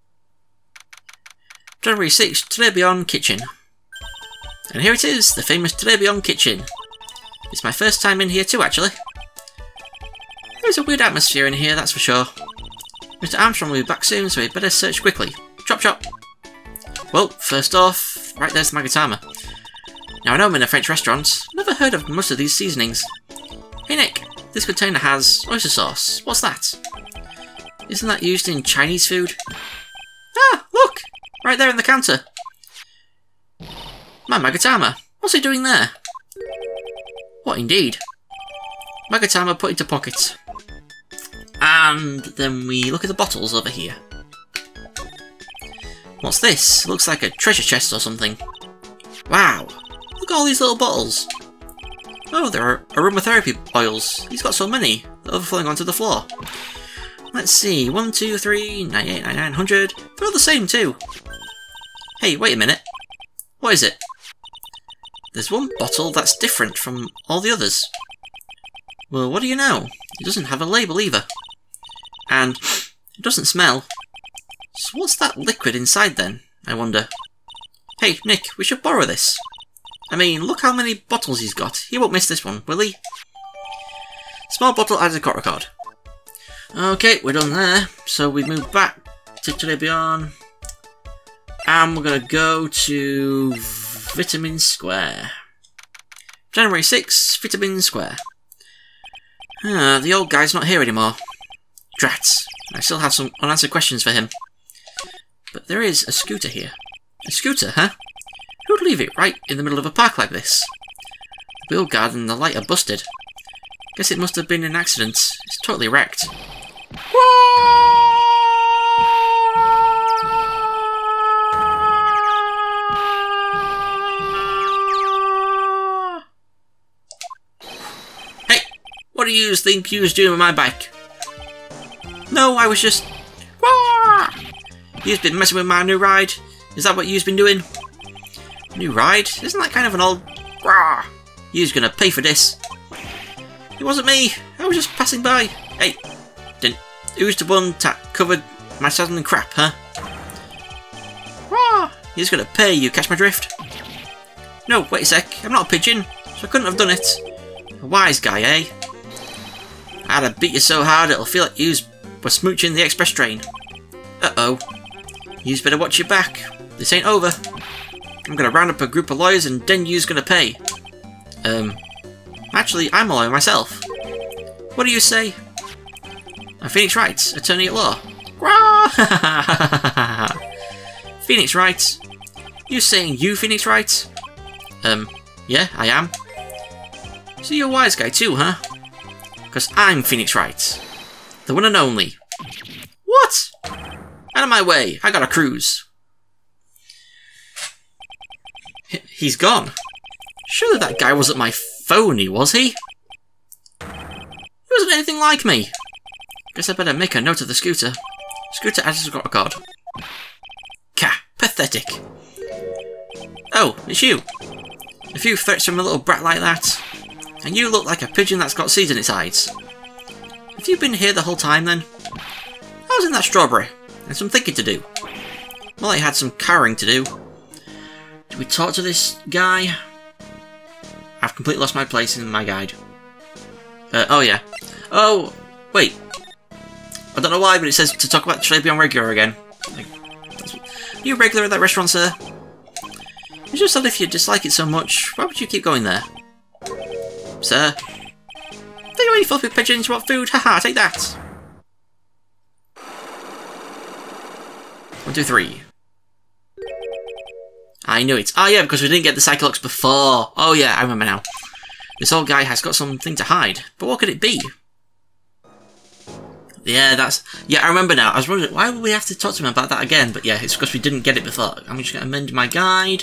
January 6th, Today Beyond Kitchen. And here it is, the famous Today Beyond Kitchen. It's my first time in here too, actually. There's a weird atmosphere in here, that's for sure. Mr. Armstrong will be back soon, so we better search quickly. Chop chop! Well, first off, right there's the Magatama. Now I know I'm in a French restaurant, never heard of most of these seasonings. Hey Nick, this container has oyster sauce. What's that? Isn't that used in Chinese food? Ah, look! Right there on the counter. My Magatama. What's he doing there? What indeed? Magatama put into pocket. And then we look at the bottles over here. What's this? Looks like a treasure chest or something. Wow! Look at all these little bottles. Oh, there are aromatherapy oils. He's got so many. They're overflowing onto the floor. Let's see. 1, 2, 3, 98, 99, 100. They're all the same too. Hey, wait a minute. What is it? There's one bottle that's different from all the others. Well, what do you know? It doesn't have a label either. And it doesn't smell. So what's that liquid inside then, I wonder? Hey, Nick, we should borrow this. I mean, look how many bottles he's got. He won't miss this one, will he? Small bottle added to cart record. Okay, we're done there. So we move back to Today Beyond. And we're going to go to Vitamin Square. January 6th, Vitamin Square. The old guy's not here anymore. Drats. I still have some unanswered questions for him. But there is a scooter here. A scooter, huh? Who'd leave it right in the middle of a park like this? The wheel guard and the light are busted. Guess it must have been an accident. It's totally wrecked. What do you think you was doing with my bike? No, I was just... Wah! You've been messing with my new ride? Is that what you've been doing? New ride? Isn't that kind of an old... Wah! You's gonna pay for this. It wasn't me. I was just passing by. Hey, who's the one that covered my saddle in crap, huh? Wah! You's gonna pay, you catch my drift? No, wait a sec. I'm not a pigeon, so I couldn't have done it. A wise guy, eh? I'd have beat you so hard it'll feel like yous were smooching the express train. Uh-oh. Yous better watch your back. This ain't over. I'm gonna round up a group of lawyers and then yous gonna pay. Actually, I'm a lawyer myself. What do you say? I'm Phoenix Wright, attorney at law. Phoenix Wright? You saying you Phoenix Wright? Yeah, I am. So you're a wise guy too, huh? Because I'm Phoenix Wright. The one and only. What? Out of my way, I got a cruise. He's gone. Surely that guy wasn't my phony, was he? He wasn't anything like me. Guess I better make a note of the scooter. Scooter added got a card. Pathetic. Oh, it's you. A few threats from a little brat like that. And you look like a pigeon that's got seeds in its eyes. Have you been here the whole time then? I was in that strawberry. And some thinking to do. Well, I had some carrying to do. Did we talk to this guy? I've completely lost my place in my guide. Oh yeah. Oh, wait. I don't know why, but it says to talk about Trebion regular again. Are you a regular at that restaurant, sir? It's just that if you dislike it so much, why would you keep going there? Sir? There you are, you filthy pigeons, you want food? Haha, take that! 1, 2, 3. I knew it. Oh yeah, because we didn't get the Cyclops before. Oh yeah, I remember now. This old guy has got something to hide. But what could it be? Yeah, yeah, I remember now. I was wondering, why would we have to talk to him about that again? But yeah, it's because we didn't get it before. I'm just going to amend my guide.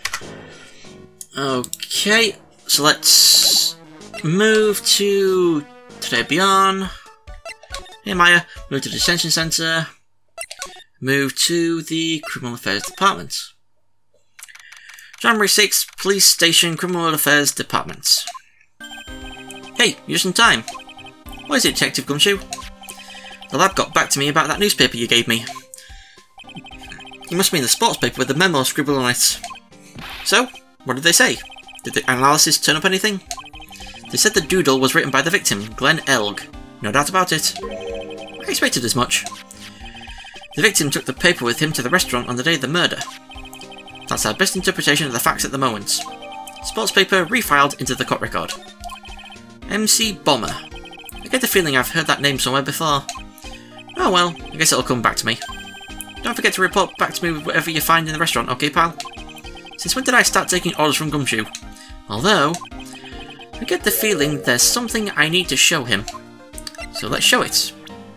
Okay, so let's move to Trebion. Hey Maya, move to the detention centre. Move to the Criminal Affairs Department. January 6th, Police Station, Criminal Affairs Department. Hey, you're just in time. What is it, Detective Gumshoe? The lab got back to me about that newspaper you gave me. It must mean the sports paper with the memo scribbled on it. So, what did they say? Did the analysis turn up anything? They said the doodle was written by the victim, Glenn Elg. No doubt about it. I expected as much. The victim took the paper with him to the restaurant on the day of the murder. That's our best interpretation of the facts at the moment. Sports paper refiled into the court record. MC Bomber. I get the feeling I've heard that name somewhere before. Oh well, I guess it'll come back to me. Don't forget to report back to me with whatever you find in the restaurant, okay pal? Since when did I start taking orders from Gumshoe? Although, I get the feeling there's something I need to show him. So let's show it.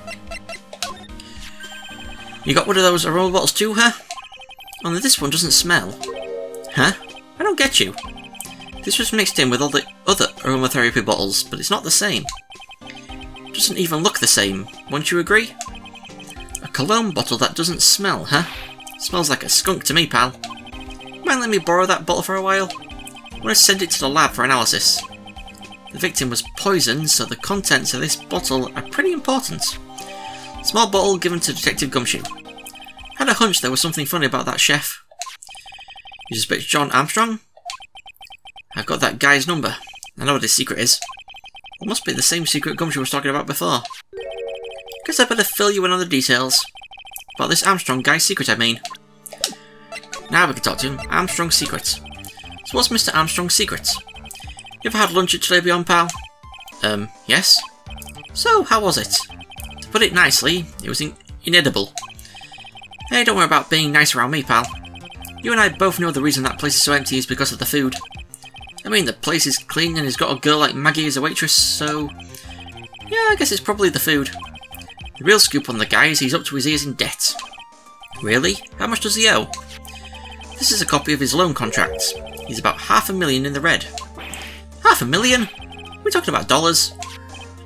You got one of those aroma bottles too, huh? Only this one doesn't smell. Huh? I don't get you. This was mixed in with all the other aromatherapy bottles, but it's not the same. It doesn't even look the same, won't you agree? A cologne bottle that doesn't smell, huh? Smells like a skunk to me, pal. Mind letting me borrow that bottle for a while? I want to send it to the lab for analysis. The victim was poisoned, so the contents of this bottle are pretty important. Small bottle given to Detective Gumshoe. Had a hunch there was something funny about that chef. You suspect John Armstrong? I've got that guy's number. I know what his secret is. It must be the same secret Gumshoe was talking about before. Guess I better fill you in on the details. About this Armstrong guy's secret, I mean. Now we can talk to him. Armstrong's secret. So what's Mr. Armstrong's secret? You ever had lunch at Trebion, pal? Yes. So, how was it? To put it nicely, it was inedible. Hey, don't worry about being nice around me, pal. You and I both know the reason that place is so empty is because of the food. I mean, the place is clean and he's got a girl like Maggie as a waitress, so... yeah, I guess it's probably the food. The real scoop on the guy is he's up to his ears in debt. Really? How much does he owe? This is a copy of his loan contract. He's about $500,000 in the red. $500,000? We're talking about dollars.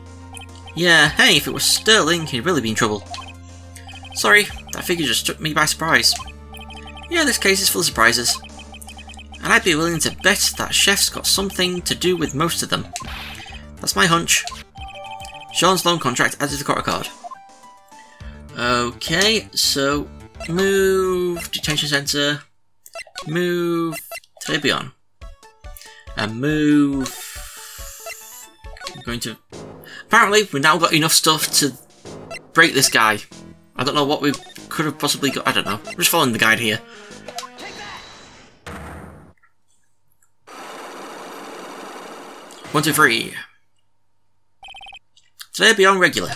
Yeah, hey, if it was Sterling, he'd really be in trouble. Sorry, that figure just took me by surprise. Yeah, this case is full of surprises. And I'd be willing to bet that Chef's got something to do with most of them. That's my hunch. Sean's loan contract added to the court card. Okay, so move detention centre, move today beyond, and move. I'm going to. Apparently, we've now got enough stuff to break this guy. I don't know what we could have possibly got. I don't know. I'm just following the guide here. 1, 2, 3. Today beyond regular.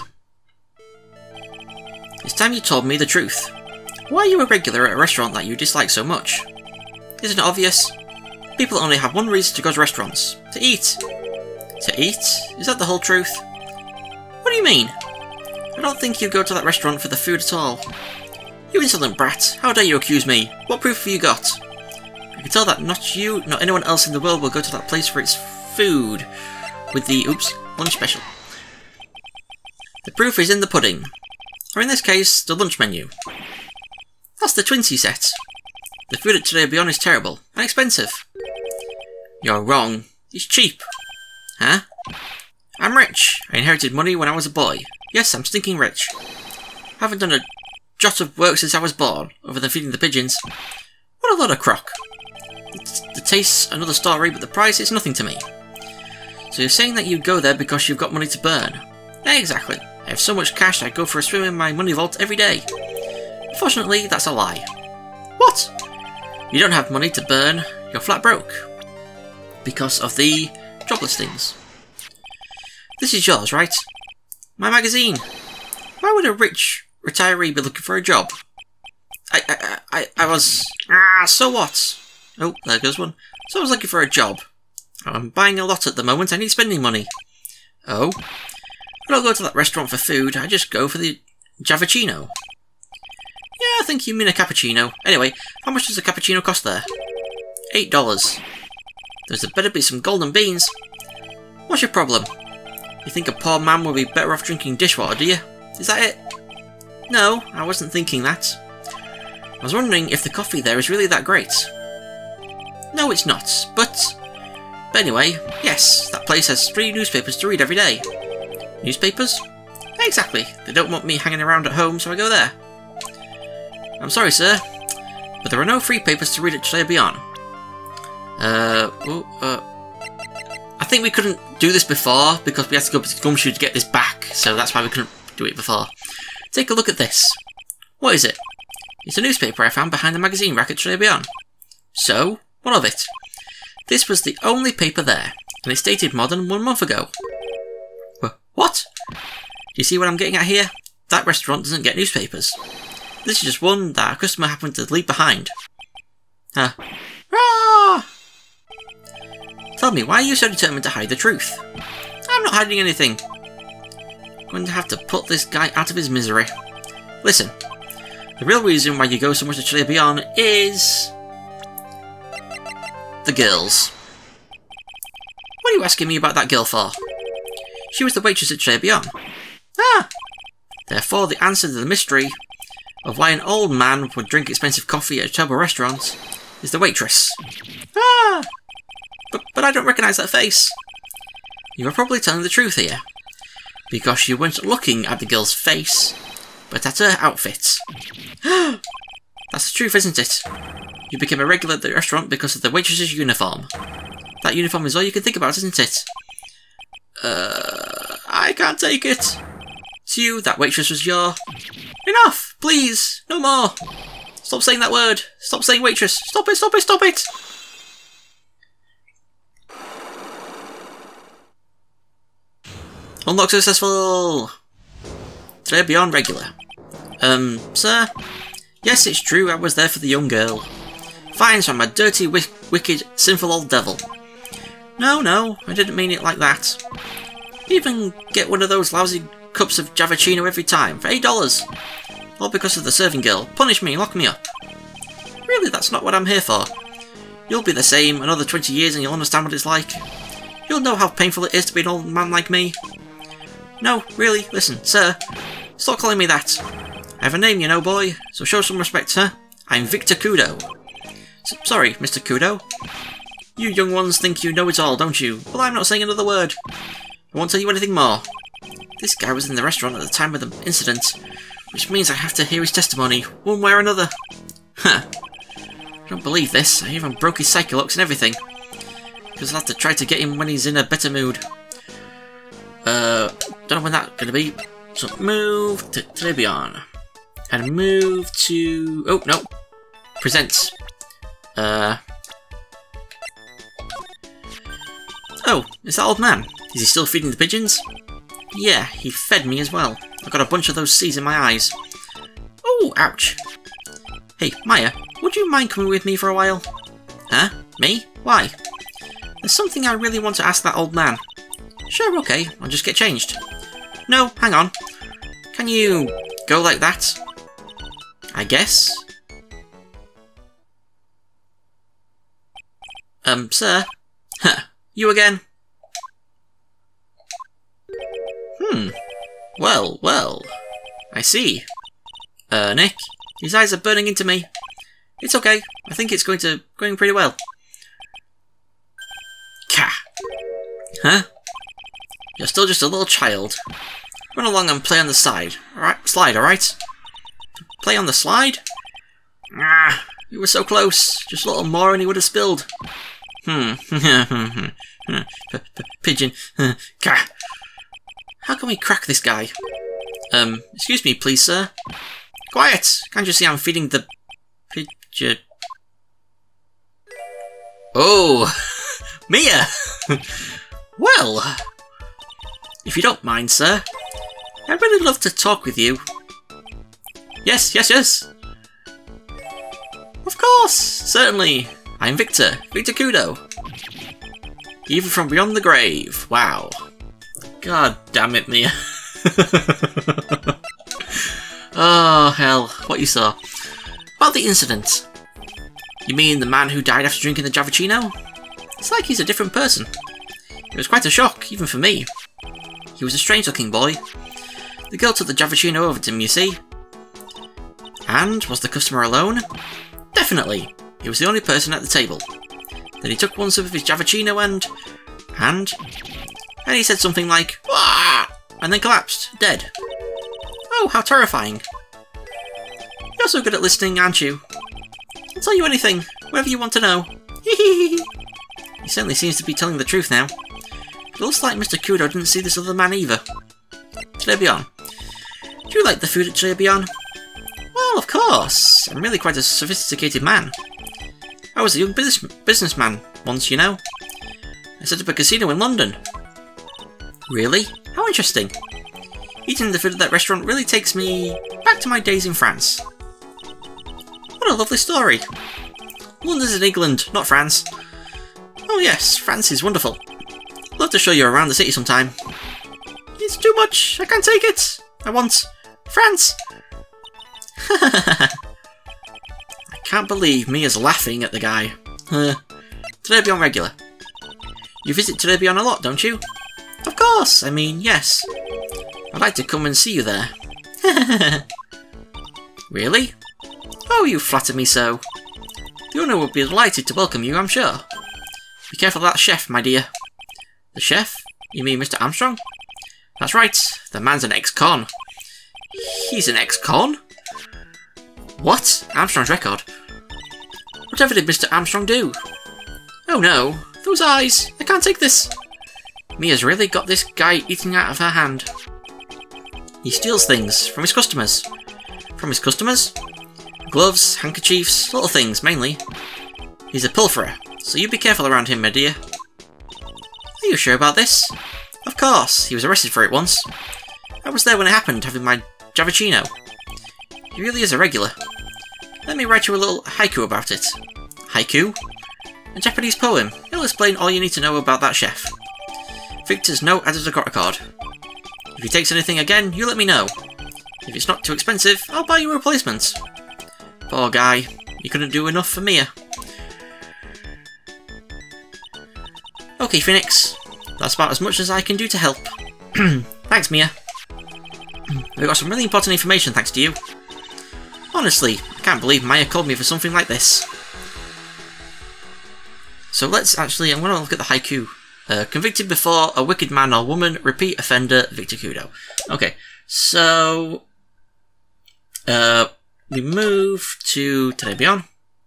It's time you told me the truth. Why are you a regular at a restaurant that you dislike so much? Isn't it obvious? People only have one reason to go to restaurants. To eat. To eat? Is that the whole truth? What do you mean? I don't think you'd go to that restaurant for the food at all. You insolent brat. How dare you accuse me? What proof have you got? I can tell that not you, not anyone else in the world will go to that place for its food. With the, lunch special. The proof is in the pudding. Or in this case, the lunch menu. That's the Twinsy set. The food at Today Beyond is terrible and expensive. You're wrong. It's cheap. Huh? I'm rich. I inherited money when I was a boy. Yes, I'm stinking rich. Haven't done a jot of work since I was born, other than feeding the pigeons. What a load of crock. The taste's another story, but the price is nothing to me. So you're saying that you go there because you've got money to burn? Yeah, exactly. I have so much cash I'd go for a swim in my money vault every day. Unfortunately, that's a lie. What? You don't have money to burn, you're flat broke. Because of the job listings. This is yours, right? My magazine. Why would a rich retiree be looking for a job? I was... so what? Oh, there goes one. So I was looking for a job. I'm buying a lot at the moment, I need spending money. Oh? I don't go to that restaurant for food, I just go for the Javicino. Yeah, I think you mean a cappuccino. Anyway, how much does a cappuccino cost there? $8. There's better be some golden beans. What's your problem? You think a poor man would be better off drinking dishwater, do you? Is that it? No, I wasn't thinking that. I was wondering if the coffee there is really that great. No, it's not, but anyway, yes, that place has 3 newspapers to read every day. Newspapers? Exactly. They don't want me hanging around at home, so I go there. I'm sorry, sir, but there are no free papers to read at Today Beyond. I think we couldn't do this before because we had to go to Gumshoe to get this back, so that's why we couldn't do it before. Take a look at this. What is it? It's a newspaper I found behind the magazine rack at Today Beyond. So, what of it? This was the only paper there, and it's dated more than 1 month ago. What? Do you see what I'm getting at here? That restaurant doesn't get newspapers. This is just one that a customer happened to leave behind. Huh. Ah! Tell me, why are you so determined to hide the truth? I'm not hiding anything. I'm going to have to put this guy out of his misery. Listen, the real reason why you go so much to Today Beyond is... the girls. What are you asking me about that girl for? She was the waitress at Today Beyond. Ah! Therefore, the answer to the mystery of why an old man would drink expensive coffee at a terrible restaurant is the waitress. Ah! But I don't recognise that face. You are probably telling the truth here. Because you weren't looking at the girl's face, but at her outfit. That's the truth, isn't it? You became a regular at the restaurant because of the waitress's uniform. That uniform is all you can think about, isn't it? I can't take it. To you, that waitress was your... Enough! Please! No more! Stop saying that word! Stop saying waitress! Stop it! Stop it! Stop it! Unlock successful! Today Beyond regular. Sir? Yes, it's true, I was there for the young girl. Fine, so I'm a dirty, wicked, sinful old devil. No, I didn't mean it like that. Even get one of those lousy cups of Javicino every time, for $8. All because of the serving girl. Punish me, lock me up. Really, that's not what I'm here for. You'll be the same another 20 years and you'll understand what it's like. You'll know how painful it is to be an old man like me. No, really, listen, sir. Stop calling me that. I have a name, you know, boy, so show some respect, huh? I'm Victor Kudo. Sorry, Mr. Kudo. You young ones think you know it all, don't you? Well, I'm not saying another word. I won't tell you anything more. This guy was in the restaurant at the time of the incident, which means I have to hear his testimony, one way or another. Huh. I don't believe this. I even broke his Psycholox and everything. Because I'll have to try to get him when he's in a better mood. Don't know when that's gonna be. So move to Trebion. And move to... Oh, no. Presents. Oh, is that old man? Is he still feeding the pigeons? Yeah, he fed me as well. I've got a bunch of those C's in my eyes. Oh, ouch. Hey, Maya, would you mind coming with me for a while? Huh? Me? Why? There's something I really want to ask that old man. Sure, okay, I'll just get changed. No, hang on. Can you go like that? I guess. Sir? Huh, you again? Well, well. I see. Nick, his eyes are burning into me. It's okay. I think it's going pretty well. Ka. Huh? You're still just a little child. Run along and play on the slide, alright? Play on the slide? Ah, you were so close. Just a little more and he would have spilled. Pigeon. Ka. How can we crack this guy? Excuse me, please, sir. Quiet! Can't you see I'm feeding the pigeon? Oh, Mia! Well, if you don't mind, sir, I'd really love to talk with you. Yes, yes, yes! Of course, certainly. I'm Victor Kudo. Even from beyond the grave. Wow. God damn it, Mia. Oh, hell. What you saw. About the incident. You mean the man who died after drinking the Javicino? It's like he's a different person. It was quite a shock, even for me. He was a strange-looking boy. The girl took the Javicino over to him, you see. And was the customer alone? Definitely. He was the only person at the table. Then he took one sip of his Javicino and he said something like, "Wah!" and then collapsed, dead. Oh, how terrifying. You're so good at listening, aren't you? I'll tell you anything, whatever you want to know. He certainly seems to be telling the truth now. It looks like Mr. Kudo didn't see this other man either. Trebion. Do you like the food at Trebion? Well, of course. I'm really quite a sophisticated man. I was a young businessman once, you know. I set up a casino in London. Really? How interesting. Eating the food at that restaurant really takes me back to my days in France. What a lovely story. London's in England, not France. Oh yes, France is wonderful. I'd love to show you around the city sometime. It's too much, I can't take it. I want France. I can't believe Mia's laughing at the guy. Trebion regular. You visit Trebion a lot, don't you? Of course, I mean, yes. I'd like to come and see you there. Really? Oh, you flatter me so. The owner would be delighted to welcome you, I'm sure. Be careful of that chef, my dear. The chef? You mean Mr. Armstrong? That's right, the man's an ex-con. He's an ex-con? What? Armstrong's record? Whatever did Mr. Armstrong do? Oh no, those eyes! I can't take this! Mia's really got this guy eating out of her hand. He steals things from his customers. From his customers? Gloves, handkerchiefs, little things, mainly. He's a pilferer, so you be careful around him, my dear. Are you sure about this? Of course, he was arrested for it once. I was there when it happened, having my Javicino. He really is a regular. Let me write you a little haiku about it. Haiku? A Japanese poem. It'll explain all you need to know about that chef. Victor's no added record. If he takes anything again, you let me know. If it's not too expensive, I'll buy you a replacement. Poor guy, he couldn't do enough for Mia. Okay, Phoenix. That's about as much as I can do to help. Thanks, Mia. We got some really important information thanks to you. Honestly, I can't believe Maya called me for something like this. So let's actually, I'm going to look at the haiku. Convicted before a wicked man or woman, repeat offender, Victor Kudo. Okay, so we move to Today Beyond.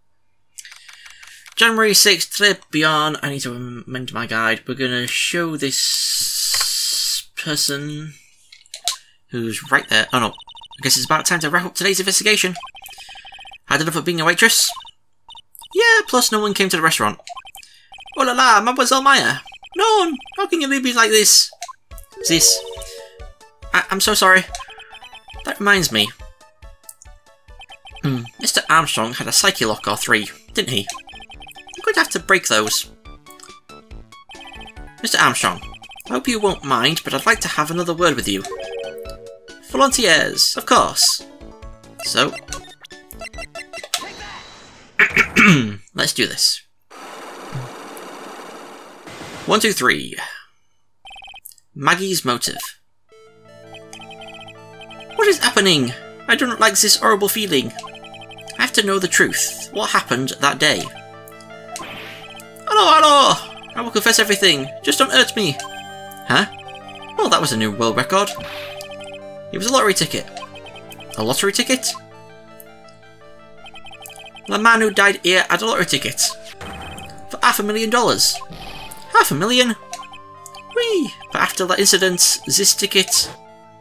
January 6th, Today Beyond. I need to amend my guide. We're going to show this person who's right there. Oh no, I guess it's about time to wrap up today's investigation. Had enough of being a waitress? Yeah, plus no one came to the restaurant. Oh la la, Mademoiselle Maya. No, how can you leave me like this? This. I'm so sorry. That reminds me. Mr. Armstrong had a psyche lock or 3, didn't he? I'm going to have to break those. Mr. Armstrong, I hope you won't mind, but I'd like to have another word with you. Volunteers, of course. So, let's do this. 1, 2, 3. Maggie's motive. What is happening? I don't like this horrible feeling. I have to know the truth. What happened that day? Hello! I will confess everything. Just don't hurt me. Huh? Oh, that was a new world record. It was a lottery ticket. A lottery ticket? The man who died here had a lottery ticket. For $500,000. $500,000? Whee! But after that incident, this ticket...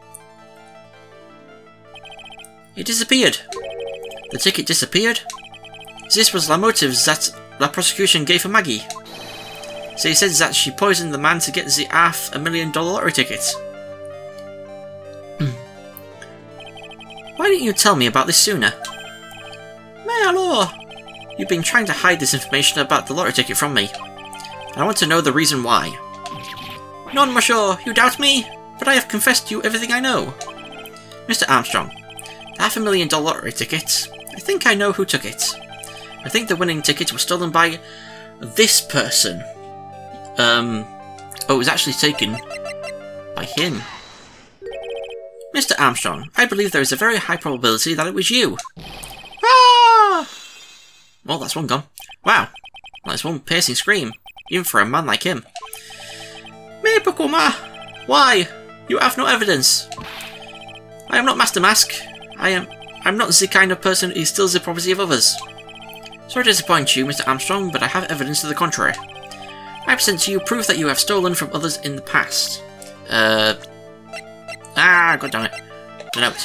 it disappeared. The ticket disappeared? This was the motives that the prosecution gave for Maggie. So he says that she poisoned the man to get the $500,000 lottery ticket. Why didn't you tell me about this sooner? Mais alors! You've been trying to hide this information about the lottery ticket from me. I want to know the reason why. Non, monsieur, you doubt me? But I have confessed to you everything I know. Mr. Armstrong, the $500,000 lottery ticket. I think I know who took it. I think the winning ticket was stolen by this person. Oh, it was actually taken by him. Mr. Armstrong, I believe there is a very high probability that it was you. Ah! Well, that's one gone. Wow, that's one piercing scream, even for a man like him. Mais pourquoi? Why? You have no evidence. I am not Master Mask. I'm not the kind of person who steals the property of others. Sorry to disappoint you, Mr. Armstrong, but I have evidence to the contrary. I present to you proof that you have stolen from others in the past. God damn it. The note.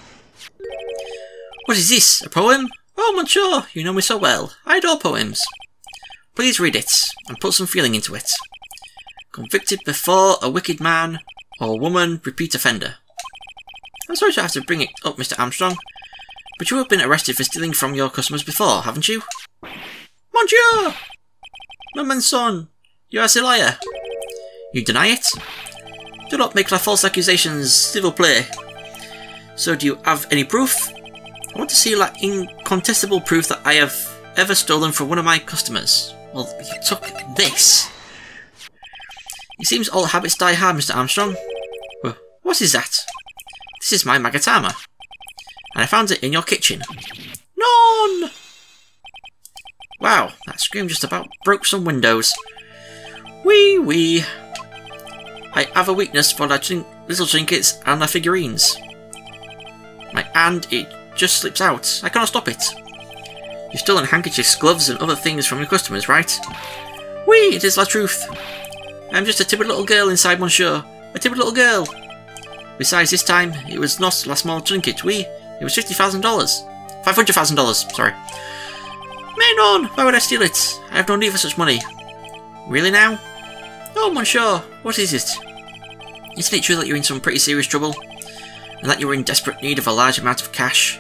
What is this? A poem? Oh, monsieur, you know me so well. I adore poems. Please read it, and put some feeling into it. Convicted before a wicked man or woman, repeat offender. I'm sorry to have to bring it up, Mr. Armstrong, but you have been arrested for stealing from your customers before, haven't you? Mon Dieu! My son, you are a liar. You deny it? Do not make false accusations, s'il vous plaît. So do you have any proof? I want to see like incontestable proof that I have ever stolen from one of my customers. Well, you took this. It seems all habits die hard, Mr. Armstrong. What is that? This is my Magatama. And I found it in your kitchen. Non! Wow, that scream just about broke some windows. Wee wee. I have a weakness for the little trinkets and the figurines. My hand, it just slips out. I cannot stop it. You've stolen handkerchiefs, gloves and other things from your customers, right? Wee, it is the truth. I'm just a timid little girl inside, monsieur. A timid little girl. Besides, this time, it was not a small trinket, it was $50,000. $500,000, sorry. Mais non, why would I steal it? I have no need for such money. Really now? Oh, monsieur, what is it? Isn't it true that you're in some pretty serious trouble? And that you're in desperate need of a large amount of cash?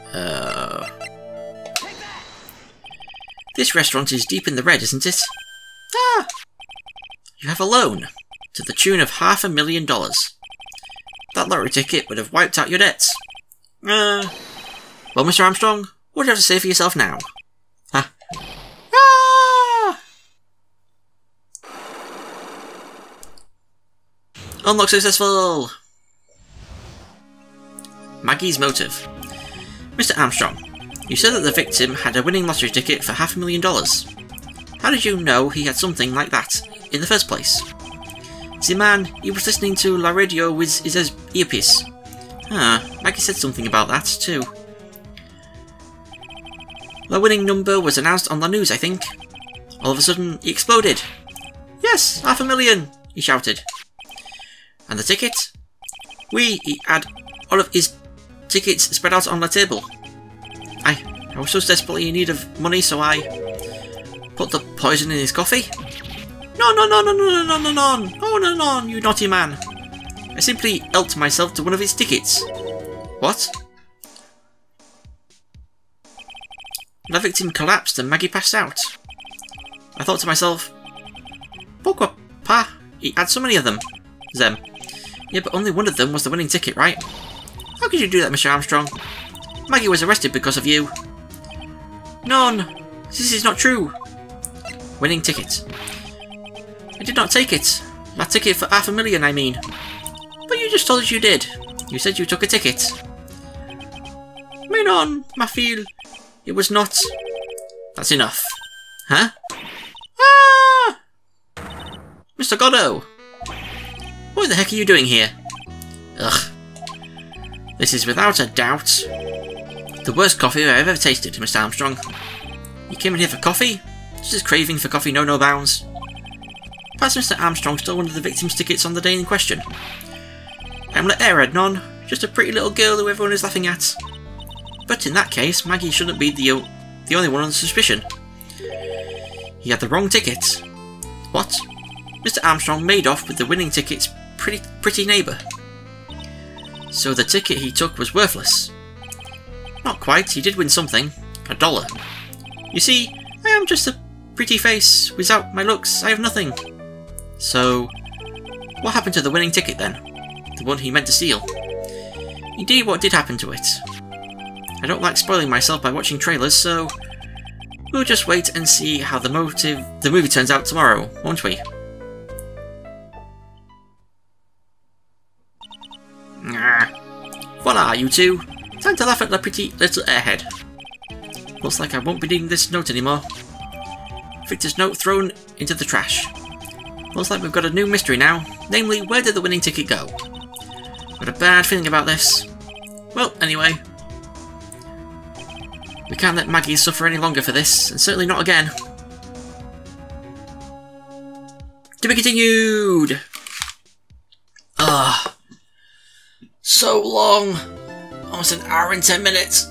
This restaurant is deep in the red, isn't it? Ah! You have a loan, to the tune of $500,000. That lottery ticket would have wiped out your debts. Well, Mr. Armstrong, what do you have to say for yourself now? Huh? Ah! Unlock successful! Maggie's motive. Mr. Armstrong, you said that the victim had a winning lottery ticket for $500,000. How did you know he had something like that in the first place? The man, he was listening to la radio with his earpiece. Maggie said something about that too. The winning number was announced on the news, I think. All of a sudden, he exploded. Yes, $500,000, he shouted. And the ticket? He had all of his tickets spread out on the table. I was so desperately in need of money, so I put the poison in his coffee. No, you naughty man. I simply helped myself to one of his tickets. What? The victim collapsed and Maggie passed out. I thought to myself, Pourquoi pas? He had so many of them. Yeah, but only one of them was the winning ticket, right? How could you do that, Mr. Armstrong? Maggie was arrested because of you. None. This is not true. Winning ticket. I did not take it. That ticket for $500,000, I mean. But you just told us you did. You said you took a ticket. Mais non, ma fille. It was not. That's enough. Huh? Ah! Mr. Godot! What the heck are you doing here? Ugh. This is without a doubt the worst coffee I've ever tasted, Mr. Armstrong. You came in here for coffee? Does his craving for coffee know no bounds? Perhaps Mr. Armstrong stole one of the victim's tickets on the day in question. I'm the airhead, none. Just a pretty little girl who everyone is laughing at. But in that case, Maggie shouldn't be the only one on suspicion. He had the wrong ticket. What? Mr. Armstrong made off with the winning ticket's pretty neighbour. So the ticket he took was worthless. Not quite, he did win something. $1. You see, I am just a pretty face. Without my looks, I have nothing. So, what happened to the winning ticket then? The one he meant to steal? Indeed, what did happen to it? I don't like spoiling myself by watching trailers, so we'll just wait and see how the movie turns out tomorrow, won't we? Voila, you two! Time to laugh at the pretty little airhead. Looks like I won't be needing this note anymore. Victor's note thrown into the trash. Looks like we've got a new mystery now, namely, where did the winning ticket go? Got a bad feeling about this. Well, anyway. We can't let Maggie suffer any longer for this, and certainly not again. To be continued! So long! Almost an hour and 10 minutes.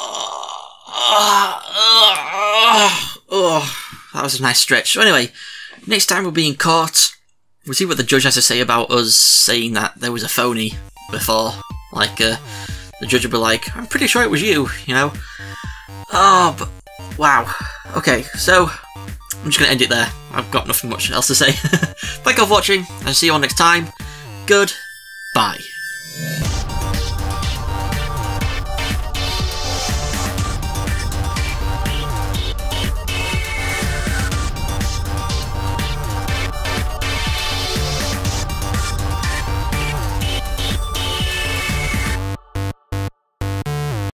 That was a nice stretch. So anyway, next time we'll be in court. We'll see what the judge has to say about us saying that there was a phony before. Like, the judge will be like, I'm pretty sure it was you, you know? Oh, but wow. Okay, so I'm just going to end it there. I've got nothing much else to say. Thank you for watching. I'll see you all next time. Goodbye.